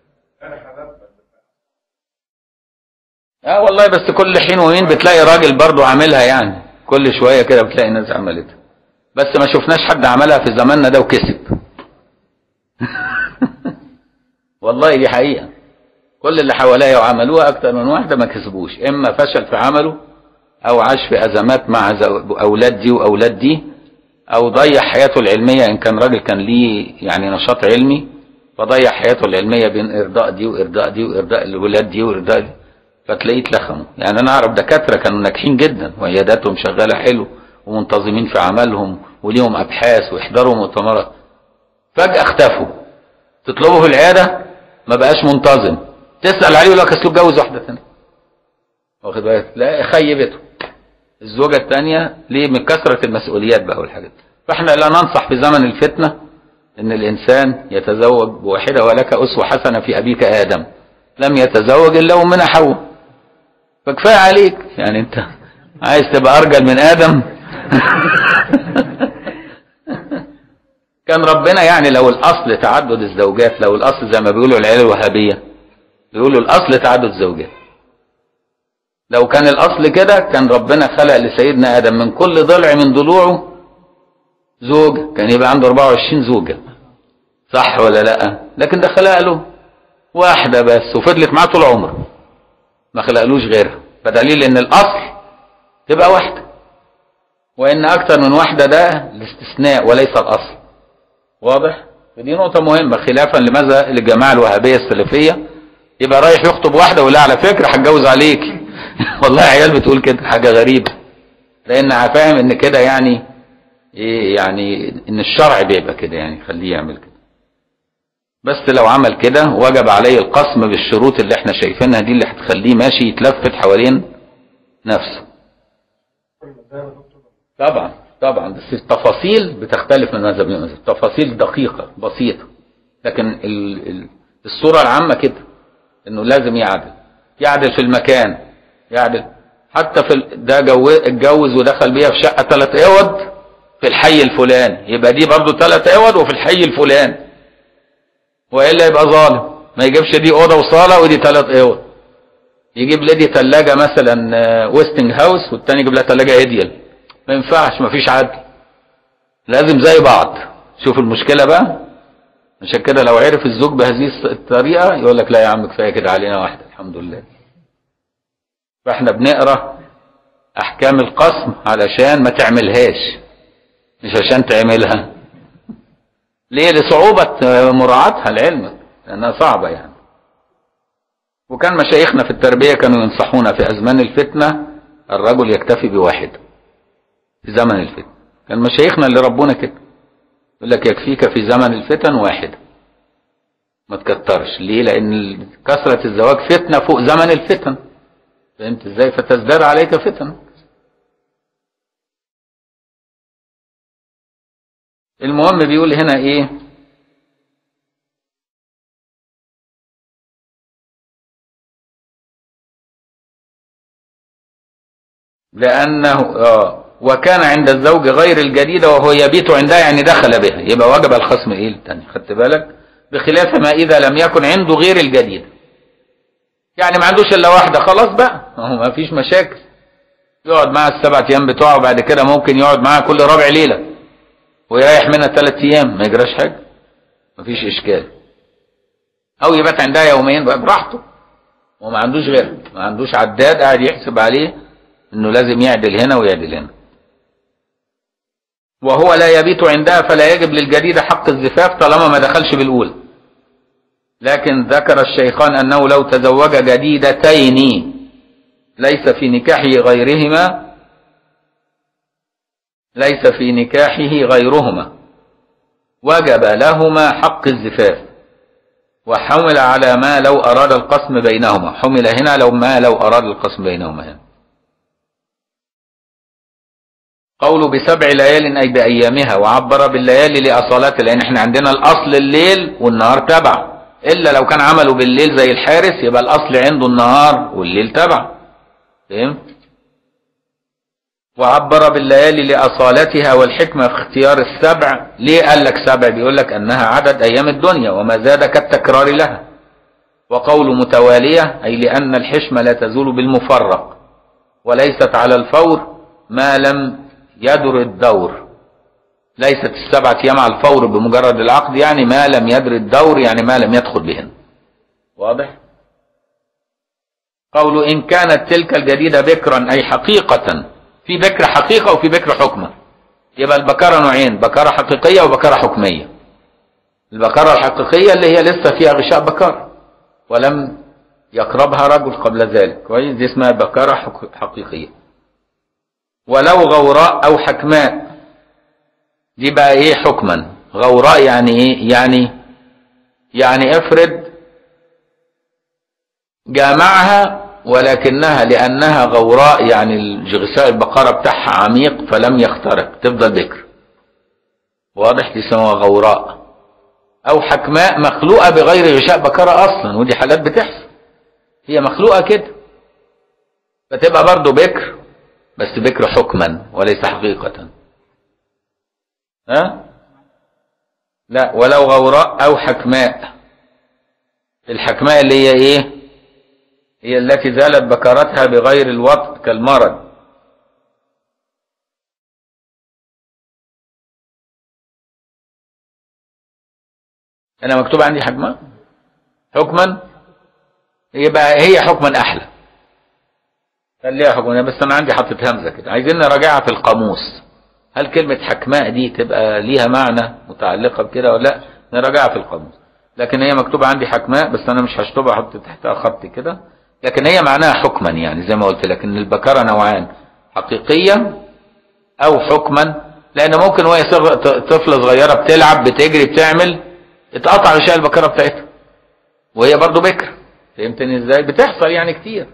A: والله بس كل حين وحين بتلاقي راجل برضو عاملها، يعني كل شوية كده بتلاقي ناس عملتها، بس ما شفناش حد عملها في زماننا ده وكسب. والله دي حقيقة، كل اللي حواليا وعملوها اكثر من واحدة ما كسبوش، اما فشل في عمله او عاش في ازمات مع اولاد دي واولاد دي، او ضيع حياته العلمية ان كان راجل كان ليه يعني نشاط علمي، فضيع حياته العلمية بين ارضاء دي وارضاء دي وارضاء الولاد دي وارضاء دي، فتلاقيه اتلخموا. يعني انا اعرف دكاتره كانوا ناجحين جدا وعياداتهم شغاله حلو ومنتظمين في عملهم وليهم ابحاث ويحضروا مؤتمرات، فجاه اختفوا. تطلبه في العياده ما بقاش منتظم، تسال عليه يقول لك اصله اتجوز واحده ثانيه. واخد بالك؟ لا خيبته الزوجه الثانيه ليه؟ من كثره المسؤوليات بقى والحاجات. فاحنا لا ننصح في زمن الفتنه ان الانسان يتزوج بواحده، ولك اسوه حسنه في ابيك ادم لم يتزوج الا امنا حواء، فكفايه عليك. يعني انت عايز تبقى ارجل من ادم؟ كان ربنا يعني لو الاصل تعدد الزوجات، لو الاصل زي ما بيقولوا العيله الوهابيه بيقولوا الاصل تعدد الزوجات، لو كان الاصل كده كان ربنا خلق لسيدنا ادم من كل ضلع من ضلوعه زوج، كان يبقى عنده 24 زوجه، صح ولا لا؟ لكن ده خلق له واحده بس وفضلت معاه طول عمره ما خلقلوش غيرها، فدليل ان الاصل تبقى واحده، وان اكثر من واحده ده الاستثناء وليس الاصل. واضح؟ ودي نقطه مهمه خلافا لماذا الجماعه الوهابيه السلفيه يبقى رايح يخطب واحده ولا على فكره هتجوز عليك. والله عيال بتقول كده حاجه غريبه، لانها فاهم ان كده يعني ايه، يعني ان الشرع بيبقى كده، يعني خليه يعمل كده. بس لو عمل كده وجب عليه القسم بالشروط اللي احنا شايفينها دي اللي هتخليه ماشي يتلفت حوالين نفسه. طبعا بس التفاصيل بتختلف من مذهب لمذهب، تفاصيل دقيقه بسيطه، لكن الصوره العامه كده انه لازم يعدل في المكان، يعدل حتى في ده اتجوز ودخل بيها في شقه 3 اوض في الحي الفلاني، يبقى دي برضو 3 اوض وفي الحي الفلاني، والا يبقى ظالم. ما يجيبش دي اوضه وصاله ودي 3 اوض، يجيب لدي ثلاجه مثلا ويستنج هاوس والتاني يجيب لها ثلاجه ايديال، ما ينفعش، ما فيش عدل، لازم زي بعض. شوف المشكله بقى. عشان كده لو عرف الزوج بهذه الطريقه يقول لك لا يا عم كفايه كده علينا واحده الحمد لله. فاحنا بنقرا احكام القسم علشان ما تعملهاش، مش عشان تعملها. ليه؟ لصعوبه مراعاتها لعلمك، لانها صعبه يعني. وكان مشايخنا في التربيه كانوا ينصحونا في ازمان الفتنه الرجل يكتفي بواحد في زمن الفتنه. كان مشايخنا اللي ربونا كده يقول لك يكفيك في زمن الفتن واحده، ما تكترش. ليه؟ لان كثره الزواج فتنه فوق زمن الفتن، فهمت ازاي؟ فتزداد عليك فتن. المهم بيقول هنا ايه؟ لانه وكان عند الزوج غير الجديده وهو يبيت عندها، يعني دخل بها، يبقى وجب الخصم ايه الثاني. خدت بالك؟ بخلاف ما اذا لم يكن عنده غير الجديده، يعني ما عندوش الا واحده، خلاص بقى ما فيش مشاكل، يقعد معها ال7 ايام بتوعه، وبعد كده ممكن يقعد معها كل رابع ليله ويريح منها 3 ايام، ما يجراش حاجه، ما فيش اشكال. او يبات عندها يومين بقى براحته وما عندوش غيرها، ما عندوش عداد قاعد يحسب عليه انه لازم يعدل هنا ويعدل هنا. وهو لا يبيت عندها فلا يجب للجديده حق الزفاف طالما ما دخلش بالاولى. لكن ذكر الشيخان انه لو تزوج جديدتين ليس في نكاحه غيرهما وجب لهما حق الزفاف، وحمل على ما لو اراد القسم بينهما. حمل هنا لو اراد القسم بينهما هنا. قوله ب7 ليال اي بايامها، وعبر بالليالي لاصالتها، لان احنا عندنا الاصل الليل والنهار تبع، الا لو كان عمله بالليل زي الحارس يبقى الاصل عنده النهار والليل تبع. فهمت؟ وعبر بالليالي لاصالتها، والحكمه في اختيار ال7. ليه قال لك 7؟ بيقول لك انها عدد ايام الدنيا وما زاد كالتكرار لها. وقول متواليه اي لان الحشمه لا تزول بالمفرق وليست على الفور ما لم يدر الدور. ليست ال7 ايام على الفور بمجرد العقد، يعني ما لم يدر الدور، يعني ما لم يدخل بهن. واضح؟ قوله إن كانت تلك الجديدة بكرا أي حقيقة، في بكر حقيقة وفي بكر حكمة. يبقى البكارة نوعين، بكارة حقيقية وبكارة حكمية. البكارة الحقيقية اللي هي لسه فيها غشاء بكار ولم يقربها رجل قبل ذلك، كويس، دي اسمها بكارة حقيقية. ولو غوراء أو حكماء، دي بقى إيه حكما. غوراء يعني إيه؟ يعني افرض جامعها ولكنها لأنها غوراء، يعني غثاء البقرة بتاعها عميق فلم يخترق، تفضل بكر، واضح، دي اسمها غوراء. أو حكماء مخلوقة بغير غشاء بقرة أصلا، ودي حالات بتحصل، هي مخلوقة كده فتبقى برضو بكر، بس بكر حكما وليس حقيقة. ها؟ لا، ولو غوراء أو حكماء. الحكماء اللي هي إيه؟ هي التي زالت بكرتها بغير الوطء كالمرض. أنا مكتوب عندي حكماء حكما، يبقى هي حكما أحلى، خليها حكما، بس أنا عندي حطت همزة كده، عايزين نراجعها في القاموس. هل كلمة حكماء دي تبقى ليها معنى متعلقة بكده ولا لا؟ نراجعها في القاموس. لكن هي مكتوبة عندي حكماء، بس أنا مش هشطبها، أحط تحتها خط كده، لكن هي معناها حكما، يعني زي ما قلت لك إن البكارة نوعان، حقيقيا أو حكما. لأن ممكن وهي طفلة صغيرة بتلعب بتجري بتعمل اتقطع غشاء البكارة بتاعتها وهي برضو بكر، فهمتني ازاي؟ بتحصل يعني كتير.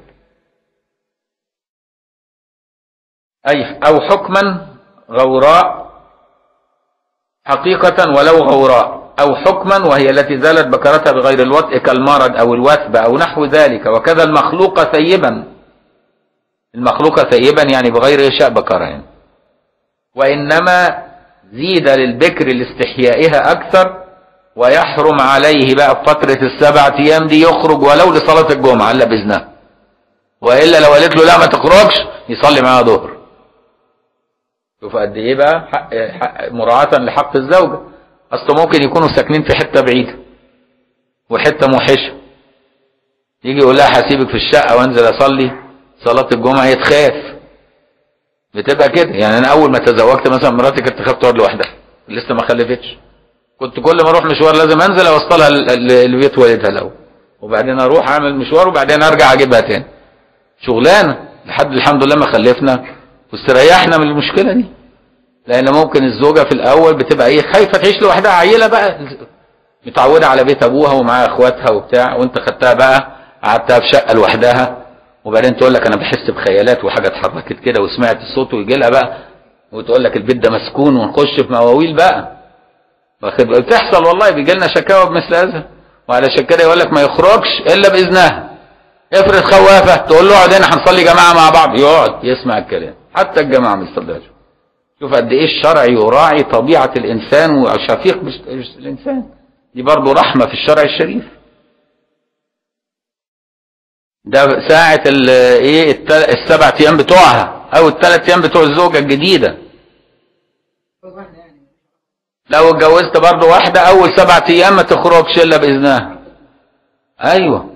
A: أو حكما غوراء حقيقة ولو غوراء، أو حكما وهي التي زالت بكرتها بغير الوطء كالمرض أو الوثب أو نحو ذلك. وكذا المخلوق ثيبا، المخلوق ثيبا يعني بغير غشاء بكرة يعني. وإنما زيد للبكر لاستحيائها أكثر، ويحرم عليه بقى في فترة ال7 أيام دي يخرج ولو لصلاة الجمعة إلا بإذنها، وإلا لو قالت له لا ما تخرجش يصلي معاها ظهر. شوف قد إيه بقى حق مراعاة لحق الزوجة. أصله ممكن يكونوا ساكنين في حتة بعيدة وحتة موحشة، يجي يقول لها هسيبك في الشقة وانزل أصلي صلاة الجمعة، هي تخاف، بتبقى كده. يعني أنا أول ما تزوجت مثلا مراتي كانت تخاف تقعد لوحدها، لسه ما خلفتش، كنت كل ما اروح مشوار لازم انزل اوصلها لبيت والدها الاول، وبعدين اروح اعمل مشوار وبعدين ارجع اجيبها تاني. شغلانه لحد الحمد لله ما خلفنا واستريحنا من المشكله دي. لان ممكن الزوجه في الاول بتبقى ايه خايفه تعيش لوحدها، عيله بقى متعوده على بيت ابوها ومعاها اخواتها وبتاع، وانت خدتها بقى قعدتها في شقه لوحدها، وبعدين تقول لك انا بحس بخيالات وحاجه اتحركت كده وسمعت الصوت، ويجي لها بقى وتقول لك البيت ده مسكون ونخش في مواويل بقى. بتحصل والله، بيجي لنا شكاوى بمثل هذا. وعلشان كده يقول لك ما يخرجش الا باذنها. افرض خوافه تقول له اقعد هنا هنصلي جماعه مع بعض، يقعد يسمع الكلام، حتى الجماعه ما يصليهاش. شوف قد ايه الشرع يراعي طبيعه الانسان وشفيق الانسان، دي برضه رحمه في الشرع الشريف. ده ساعه ايه ال7 ايام بتوعها او ال3 ايام بتوع الزوجه الجديده. لو اتجوزت برضه واحدة أول 7 أيام ما تخرجش إلا بإذنها. أيوة،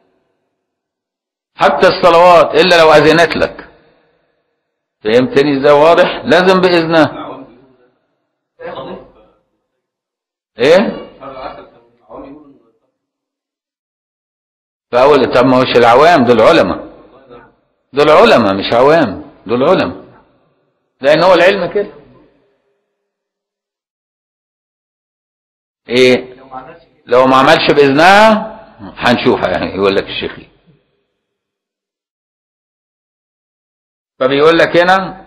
A: حتى الصلوات إلا لو أذنت لك، فهمتني إزاي؟ واضح، لازم بإذنها. إيه؟ فأول، طب ما هوش العوام دول علماء، دول علماء مش عوام، دول علماء، لأن هو العلم كده. ايه لو ما عملش باذنها هنشوفها، يعني يقول لك الشيخ. فبيقول لك هنا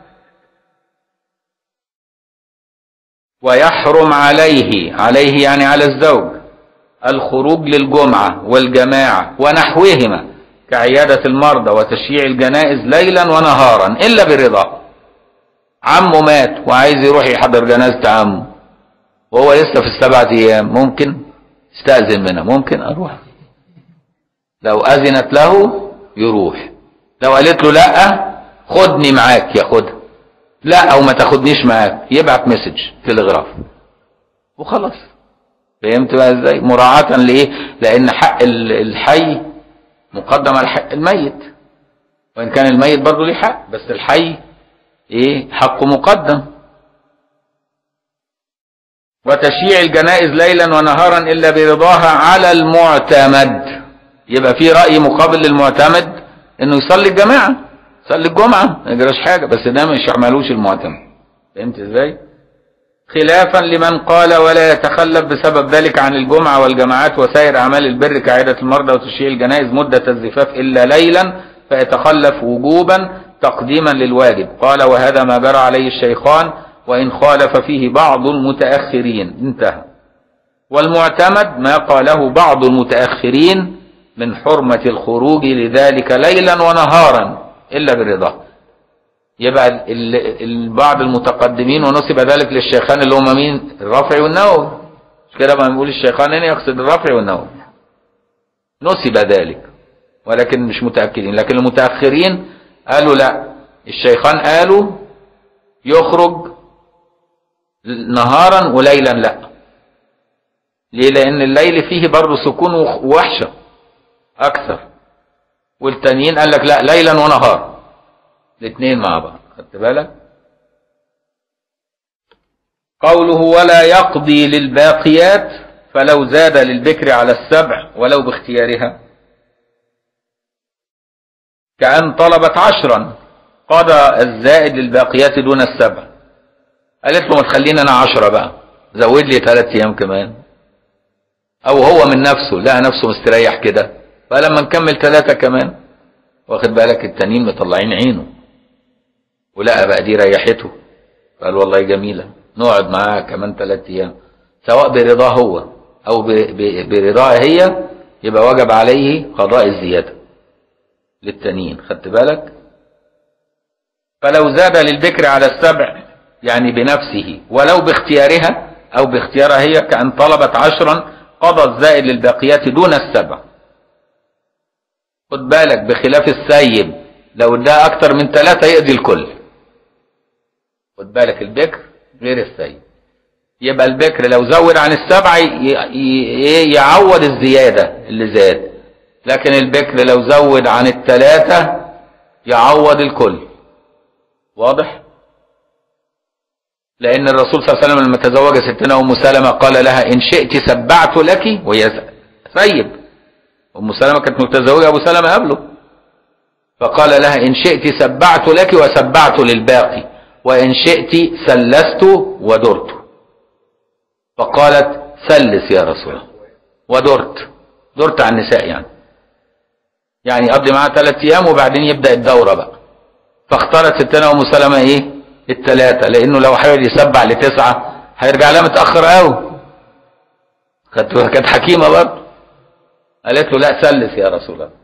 A: ويحرم عليه يعني على الزوج الخروج للجمعة والجماعة ونحوهما كعيادة المرضى وتشييع الجنائز ليلا ونهارا إلا برضاه. عمه مات وعايز يروح يحضر جنازة عمه وهو لسه في ال7 أيام، ممكن استأذن منها، ممكن أروح. لو أذنت له يروح، لو قالت له لا خدني معاك ياخدها، لا أو ما تاخدنيش معاك يبعت مسج تلغراف وخلاص. فهمت بقى ازاي؟ مراعاة لإيه؟ لأن حق الحي مقدم على حق الميت، وإن كان الميت برضه ليه حق، بس الحي إيه حقه مقدم. وتشييع الجنائز ليلا ونهارا إلا برضاها على المعتمد. يبقى في رأي مقابل للمعتمد انه يصلي الجماعة، يصلي الجمعة ما يجراش حاجة، بس ده مش يعملوش المعتمد. فهمت ازاي؟ خلافا لمن قال ولا يتخلف بسبب ذلك عن الجمعة والجماعات وسائر أعمال البر كعادة المرضى وتشييع الجنائز مدة الزفاف إلا ليلا فيتخلف وجوبا تقديما للواجب. قال وهذا ما جرى عليه الشيخان وإن خالف فيه بعض المتأخرين. انتهى. والمعتمد ما قاله بعض المتأخرين من حرمة الخروج لذلك ليلا ونهارا إلا برضاه. يبقى بعض المتقدمين ونسب ذلك للشيخان اللي هم مين؟ الرافعي والنووي. مش كده ما بنقول الشيخان هنا يقصد الرافعي والنووي، نسب ذلك ولكن مش متأكدين. لكن المتأخرين قالوا لا، الشيخان قالوا يخرج نهارا وليلا لا. ليه؟ لأن الليل فيه برضه سكون ووحشة أكثر، والتانيين قال لك لا، ليلا ونهار الاثنين مع بعض. خدت بالك؟ قوله ولا يقضي للباقيات فلو زاد للبكر على السبع ولو باختيارها، كأن طلبت 10 قضى الزائد للباقيات دون السبع. قالت له ما تخليني انا 10 بقى، زود لي 3 ايام كمان. او هو من نفسه لقى نفسه مستريح كده فلما نكمل 3 كمان. واخد بالك؟ التانيين مطلعين عينه ولقى بقى دي ريحته، قال والله جميلة نقعد معاها كمان 3 ايام، سواء برضاه هو او برضاها هي، يبقى وجب عليه قضاء الزيادة للتانيين. خدت بالك؟ فلو زاد للبكر على السبع يعني بنفسه ولو باختيارها او باختيارها هي، كأن طلبت 10 قضى الزائد للباقيات دون السبع. خد بالك بخلاف السيب لو اداه اكتر من 3 يقضي الكل. خد بالك البكر غير السيب. يبقى البكر لو زود عن السبع يعوض الزيادة اللي زاد، لكن البكر لو زود عن 3 يعوض الكل. واضح؟ لأن الرسول صلى الله عليه وسلم لما تزوج ستنا أم سلمة قال لها إن شئت سبعت لك، وهي ثيب. أم سلمة كانت متزوجة أبو سلمة قبله، فقال لها إن شئت سبعت لك وسبعت للباقي، وإن شئت سلست ودرت. فقالت سلس يا رسول الله ودرت عن النساء، يعني قضي معاها 3 ايام وبعدين يبدأ الدورة بقى. فاختارت ستنا أم سلمة ايه؟ 3، لانه لو حاول يسبع ل9 هيرجع لها متأخر قوي. كانت حكيمة برضه، قالت له لا سلس يا رسول الله.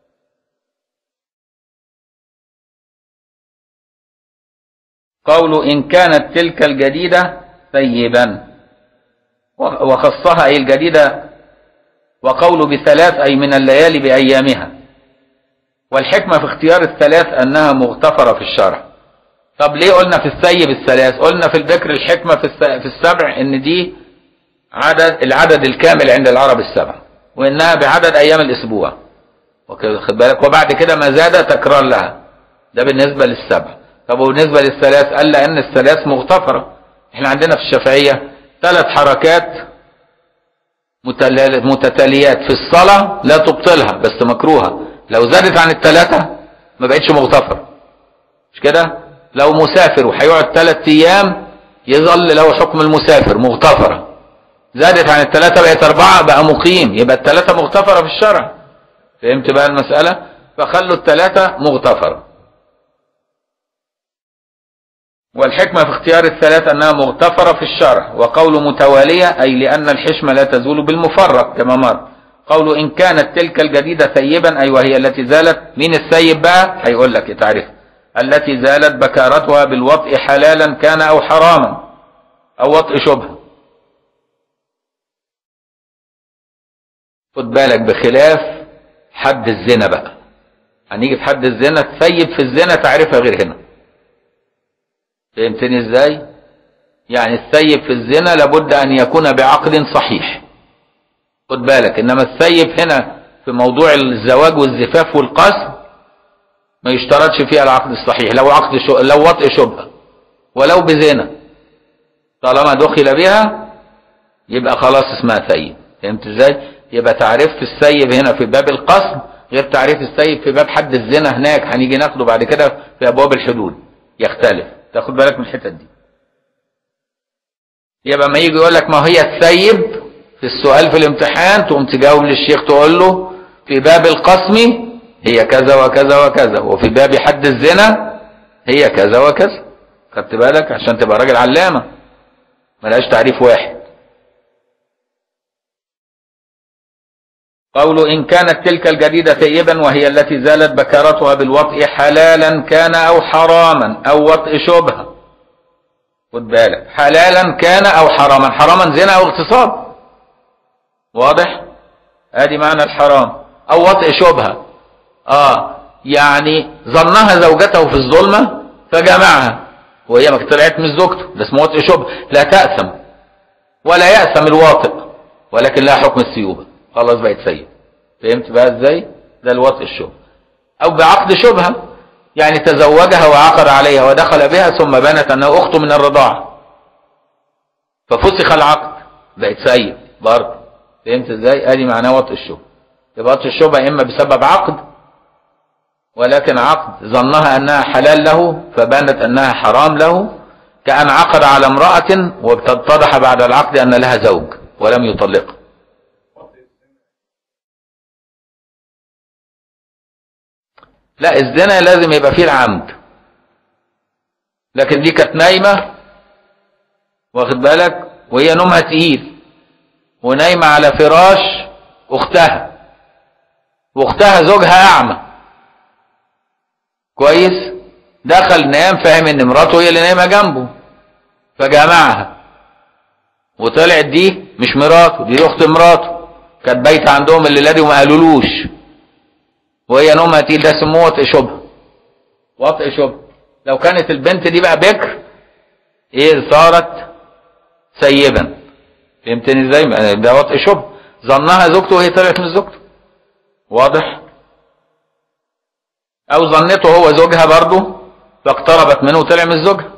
A: قوله إن كانت تلك الجديدة ثيبا، وخصها أي الجديدة، وقوله ب3 أي من الليالي بأيامها. والحكمة في اختيار ال3 أنها مغتفرة في الشرع. طب ليه قلنا في الثيب ال3؟ قلنا في الذكر الحكمة في السبع إن دي العدد الكامل عند العرب ال7، وإنها بعدد أيام الأسبوع. واخد بالك؟ وبعد كده ما زاد تكرار لها. ده بالنسبة لل7. طب وبالنسبة لل3 قال لأن ال3 مغتفرة. احنا عندنا في الشافعية 3 حركات متتاليات في الصلاة لا تبطلها بس مكروهة، لو زادت عن ال3 ما بقتش مغتفرة. مش كده؟ لو مسافر وهيقعد 3 ايام يظل له حكم المسافر مغتفرة. زادت عن ال3 بقت 4 بقى مقيم، يبقى ال3 مغتفرة في الشرع. فهمت بقى المسألة؟ فخلوا ال3 مغتفرة. والحكمة في اختيار ال3 أنها مغتفرة في الشرع. وقول متوالية أي لأن الحشمة لا تزول بالمفرق كما مر. قول إن كانت تلك الجديدة ثيبا أي وهي التي زالت. مين الثيب بقى؟ هيقول لك تعرف. التي زالت بكارتها بالوطء حلالا كان أو حراما أو وطء شبهة. خد بالك بخلاف حد الزنا بقى. هنيجي في حد الزنا، الثيب في الزنا تعرفها غير هنا. فهمتني ازاي؟ يعني الثيب في الزنا لابد ان يكون بعقد صحيح. خد بالك، انما الثيب هنا في موضوع الزواج والزفاف والقسم ما يشترطش فيها العقد الصحيح، لو وطء شبهه ولو بزنا طالما دخل بها يبقى خلاص اسمها ثيب. فهمت ازاي؟ يبقى تعريف السيب هنا في باب القسم غير تعريف السيب في باب حد الزنا هناك، هنيجي ناخده بعد كده في ابواب الحدود، يختلف. تاخد بالك من الحتت دي. يبقى ما يجي يقول لك ما هي السيب في السؤال في الامتحان، تقوم تجاوب للشيخ تقول له في باب القسم هي كذا وكذا وكذا، وفي باب حد الزنا هي كذا وكذا. خدت بالك؟ عشان تبقى راجل علامة ملهاش تعريف واحد. قوله إن كانت تلك الجديدة ثيبا وهي التي زالت بكارتها بالوطء حلالا كان أو حراما أو وطء شبهة. خد بالك، حلالا كان أو حراما، حراما زنا أو اغتصاب، واضح؟ ادي معنى الحرام. أو وطء شبهة، يعني ظنها زوجته في الظلمة فجمعها وهي ما طلعت من زوجته، ده اسمه وطء شبهة. لا تأثم ولا يأثم الواطئ، ولكن لها حكم السيوبة، خلاص بقت سيب. فهمت بقى ازاي؟ ده الوطء الشبهة. او بعقد شبهة، يعني تزوجها وعقد عليها ودخل بها ثم بانت انها اخته من الرضاعة ففسخ العقد، بقت سيب برضه. فهمت ازاي؟ ادي معناه وطء الشبهة. يبقى وطء الشبهة اما بسبب عقد، ولكن عقد ظنها انها حلال له فبانت انها حرام له، كأن عقد على امرأة واتضح بعد العقد ان لها زوج ولم يطلقها. لا، الزنا لازم يبقى فيه العمد، لكن دي كانت نايمة، واخد بالك، وهي نومها تقيل ونايمة على فراش اختها، واختها زوجها اعمى كويس، دخل نام فاهم ان مراته هي اللي نايمة جنبه فجمعها، وطلعت دي مش مراته، دي اخت مراته، كانت بايته عندهم الليله دي وما قالولوش، وهي نومها تقيل، ده اسمه وطء شبهه. وطء شبهه. لو كانت البنت دي بقى بكر صارت سيبا. فهمتني ازاي؟ ده وطء شبهه، ظنها زوجته وهي طلعت من زوجته، واضح؟ او ظنته هو زوجها برضه فاقتربت منه وطلع من زوجها.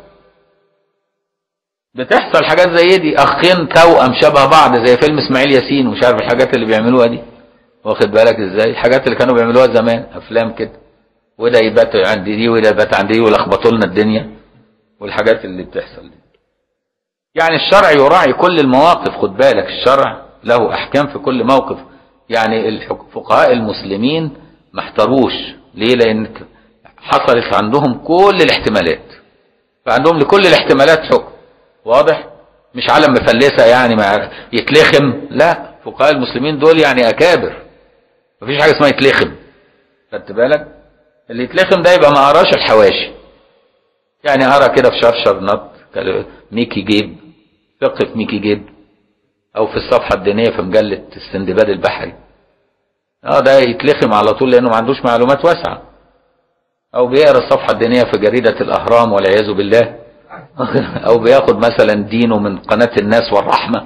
A: بتحصل حاجات زي دي، اخين توأم شبه بعض زي فيلم اسماعيل ياسين ومش عارف الحاجات اللي بيعملوها دي، واخد بالك ازاي؟ الحاجات اللي كانوا بيعملوها زمان، افلام كده، وده يبات عند دي وده يبات عند دي ويلخبطوا لنا الدنيا، والحاجات اللي بتحصل دي. يعني الشرع يراعي كل المواقف، خد بالك، الشرع له احكام في كل موقف. يعني الفقهاء المسلمين ما احتروش، ليه؟ لان حصلت عندهم كل الاحتمالات، فعندهم لكل الاحتمالات حكم، واضح؟ مش عالم مفلسه يعني ما يتلخم، لا، فقهاء المسلمين دول يعني اكابر، مفيش حاجه اسمها يتلخم. خدت بالك؟ اللي يتلخم ده يبقى ما قراش الحواشي، يعني قرا كده في شرشر نط ميكي جيب، فقه في ميكي جيب، او في الصفحه الدينيه في مجله السندباد البحري، ده يتلخم على طول لانه ما عندوش معلومات واسعه. او بيقرا الصفحه الدينيه في جريده الاهرام والعياذ بالله، او بياخد مثلا دينه من قناه الناس والرحمه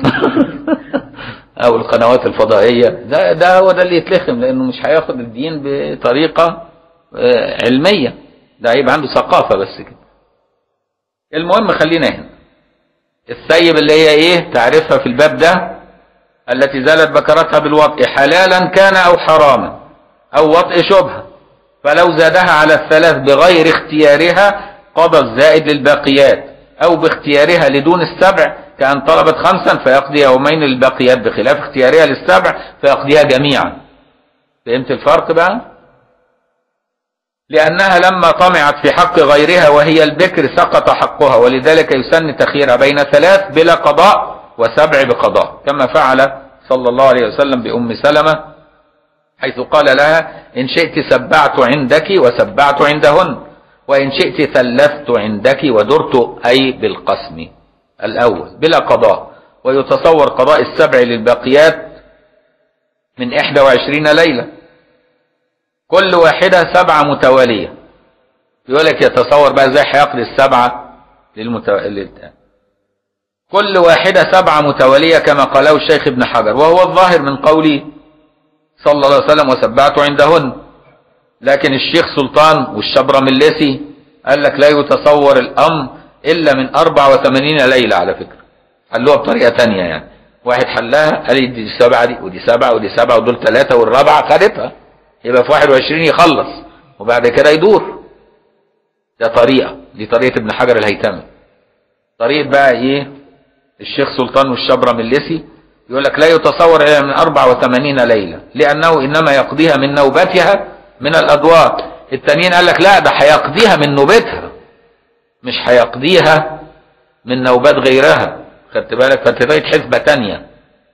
A: او القنوات الفضائيه، ده هو ده اللي يتلخم، لانه مش هياخد الدين بطريقه علميه، ده هيبقى عنده ثقافه بس كده. المهم خلينا هنا، السيب اللي هي ايه تعرفها في الباب ده؟ التي زالت بكرتها بالوطء حلالا كان او حراما او وطء شبهه، فلو زادها على الثلاث بغير اختيارها قضى الزائد للباقيات، او باختيارها لدون السبع، كأن طلبت 5 فيقضي يومين للباقيات، بخلاف اختيارها للسبع فيقضيها جميعا. فهمت الفرق بقى؟ لأنها لما طمعت في حق غيرها وهي البكر سقط حقها، ولذلك يسن تخييرها بين 3 بلا قضاء و7 بقضاء، كما فعل صلى الله عليه وسلم بأم سلمة حيث قال لها إن شئت سبعت عندك وسبعت عندهن، وإن شئت ثلثت عندك ودرت، أي بالقسم الأول بلا قضاء. ويتصور قضاء السبع للباقيات من 21 ليلة، كل واحدة 7 متوالية. يقول لك يتصور بقى ازاي هيقضي السبعة كل واحدة 7 متوالية كما قاله الشيخ ابن حجر، وهو الظاهر من قوله صلى الله عليه وسلم وسبعت عندهن. لكن الشيخ سلطان والشبرملسي قال لك لا يتصور الأمر إلا من 84 ليلة، على فكرة حلوها بطريقة تانية، يعني واحد حلها قال لي دي 7 دي ودي 7 ودي 7 ودول 3 والرابعة خدتها، يبقى في 21 يخلص وبعد كده يدور. ده طريقة، دي طريقة ابن حجر الهيثمي. طريقة بقى ايه الشيخ سلطان والشبرملسي يقول لك لا يتصور إلا من 84 ليلة، لأنه إنما يقضيها من نوبتها من الأدوار. التانيين قال لك لا، ده هيقضيها من نوبتها، مش هيقضيها من نوبات غيرها. خدت بالك؟ فانت حسبة تانية.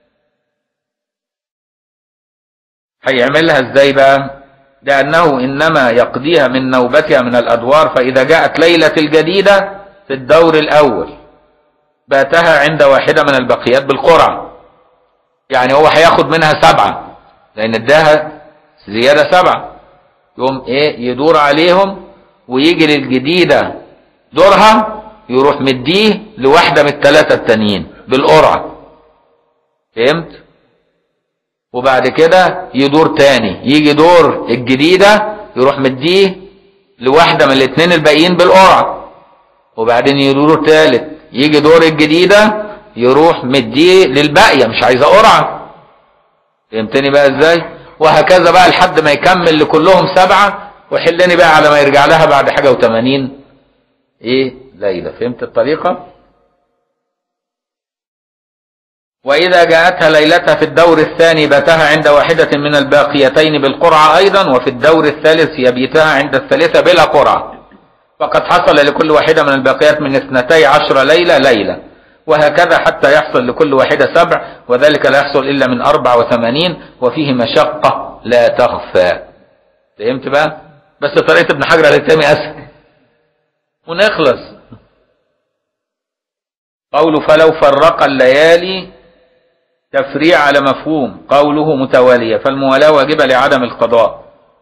A: هيعملها ازاي بقى؟ لأنه إنما يقضيها من نوبتها من الأدوار، فإذا جاءت ليلة الجديدة في الدور الأول باتها عند واحدة من البقيات بالقرعة. يعني هو هياخد منها 7، لأن اداها زيادة 7، يقوم ايه يدور عليهم ويجي للجديدة دورها يروح مديه لواحدة من ال3 التانيين بالقرعة. فهمت؟ وبعد كده يدور تاني، يجي دور الجديدة يروح مديه لواحدة من ال2 الباقيين بالقرعة. وبعدين يدور تالت، يجي دور الجديدة يروح مديه للباقية، مش عايزة قرعة. فهمتني بقى ازاي؟ وهكذا بقى لحد ما يكمل لكلهم 7 وحلني بقى على ما يرجع لها بعد حاجة و80 ايه ليلة. فهمت الطريقة؟ وإذا جاءتها ليلتها في الدور الثاني باتها عند واحدة من الباقيتين بالقرعة أيضا، وفي الدور الثالث يبيتها عند الثالثة بلا قرعة، فقد حصل لكل واحدة من الباقيات من 12 ليلة ليلة، وهكذا حتى يحصل لكل واحدة 7، وذلك لا يحصل إلا من 84، وفيه مشقة لا تخفى. فهمت بقى؟ بس طريقة ابن حجر الهيثمي أسهل ونخلص. قوله فلو فرق الليالي تفريع على مفهوم قوله متوالية، فالموالاة واجبة لعدم القضاء.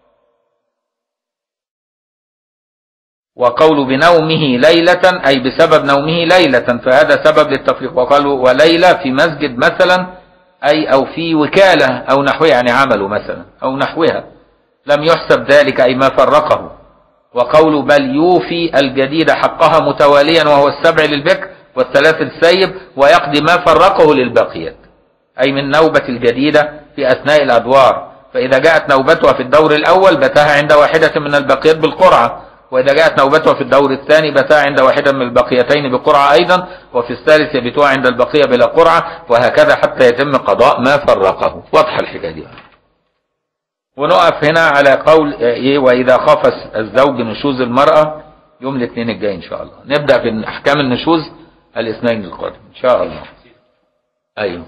A: وقول بنومه ليلة أي بسبب نومه ليلة، فهذا سبب للتفريق. وقالوا وليلة في مسجد مثلا أي أو في وكالة أو نحوها، يعني عمله مثلا أو نحوها، لم يحسب ذلك أي ما فرقه. وقول بل يوفي الجديد حقها متواليا وهو 7 للبكر وال3 للسيب، ويقضي ما فرقه للباقيات، أي من نوبة الجديدة في أثناء الأدوار. فإذا جاءت نوبتها في الدور الأول باتها عند واحدة من الباقيات بالقرعة، وإذا جاءت نوبتها في الدور الثاني باتها عند واحدة من البقيتين بقرعة أيضا، وفي الثالث يبيتها عند البقية بلا قرعة، وهكذا حتى يتم قضاء ما فرقه. واضحة الحكاية دي. ونقف هنا على قول إيه وإذا خاف الزوج نشوز المرأة يوم الاثنين الجاي إن شاء الله. نبدأ في أحكام النشوز الاثنين القادم إن شاء الله. أيوه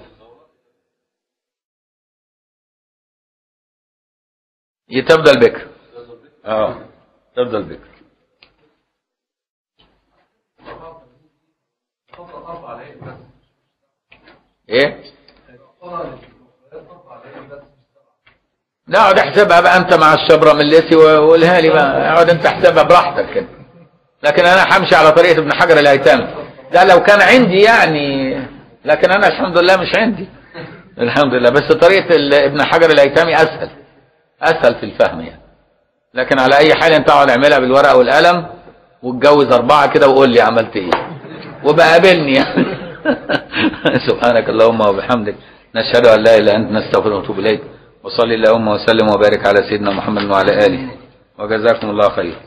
A: تبدأ البكر. تبدأ البكر. ايه لا اقعد احسبها بقى انت مع الشبرملسي وقولها لي بقى، اقعد انت احسبها براحتك كده. لكن انا همشي على طريقة ابن حجر الهيثمي، ده لو كان عندي يعني، لكن انا الحمد لله مش عندي الحمد لله. بس طريقة ابن حجر الهيثمي اسهل في الفهم يعني. لكن على اي حال انت اقعد اعملها بالورقة والقلم واتجوز 4 كده وقول لي عملت ايه وبقى قابلني يعني. سبحانك اللهم وبحمدك نشهد ان لا اله الا انت نستغفرك ونتوب اليك. وصلي اللهم وسلم وبارك على سيدنا محمد وعلى اله، وجزاكم الله خير.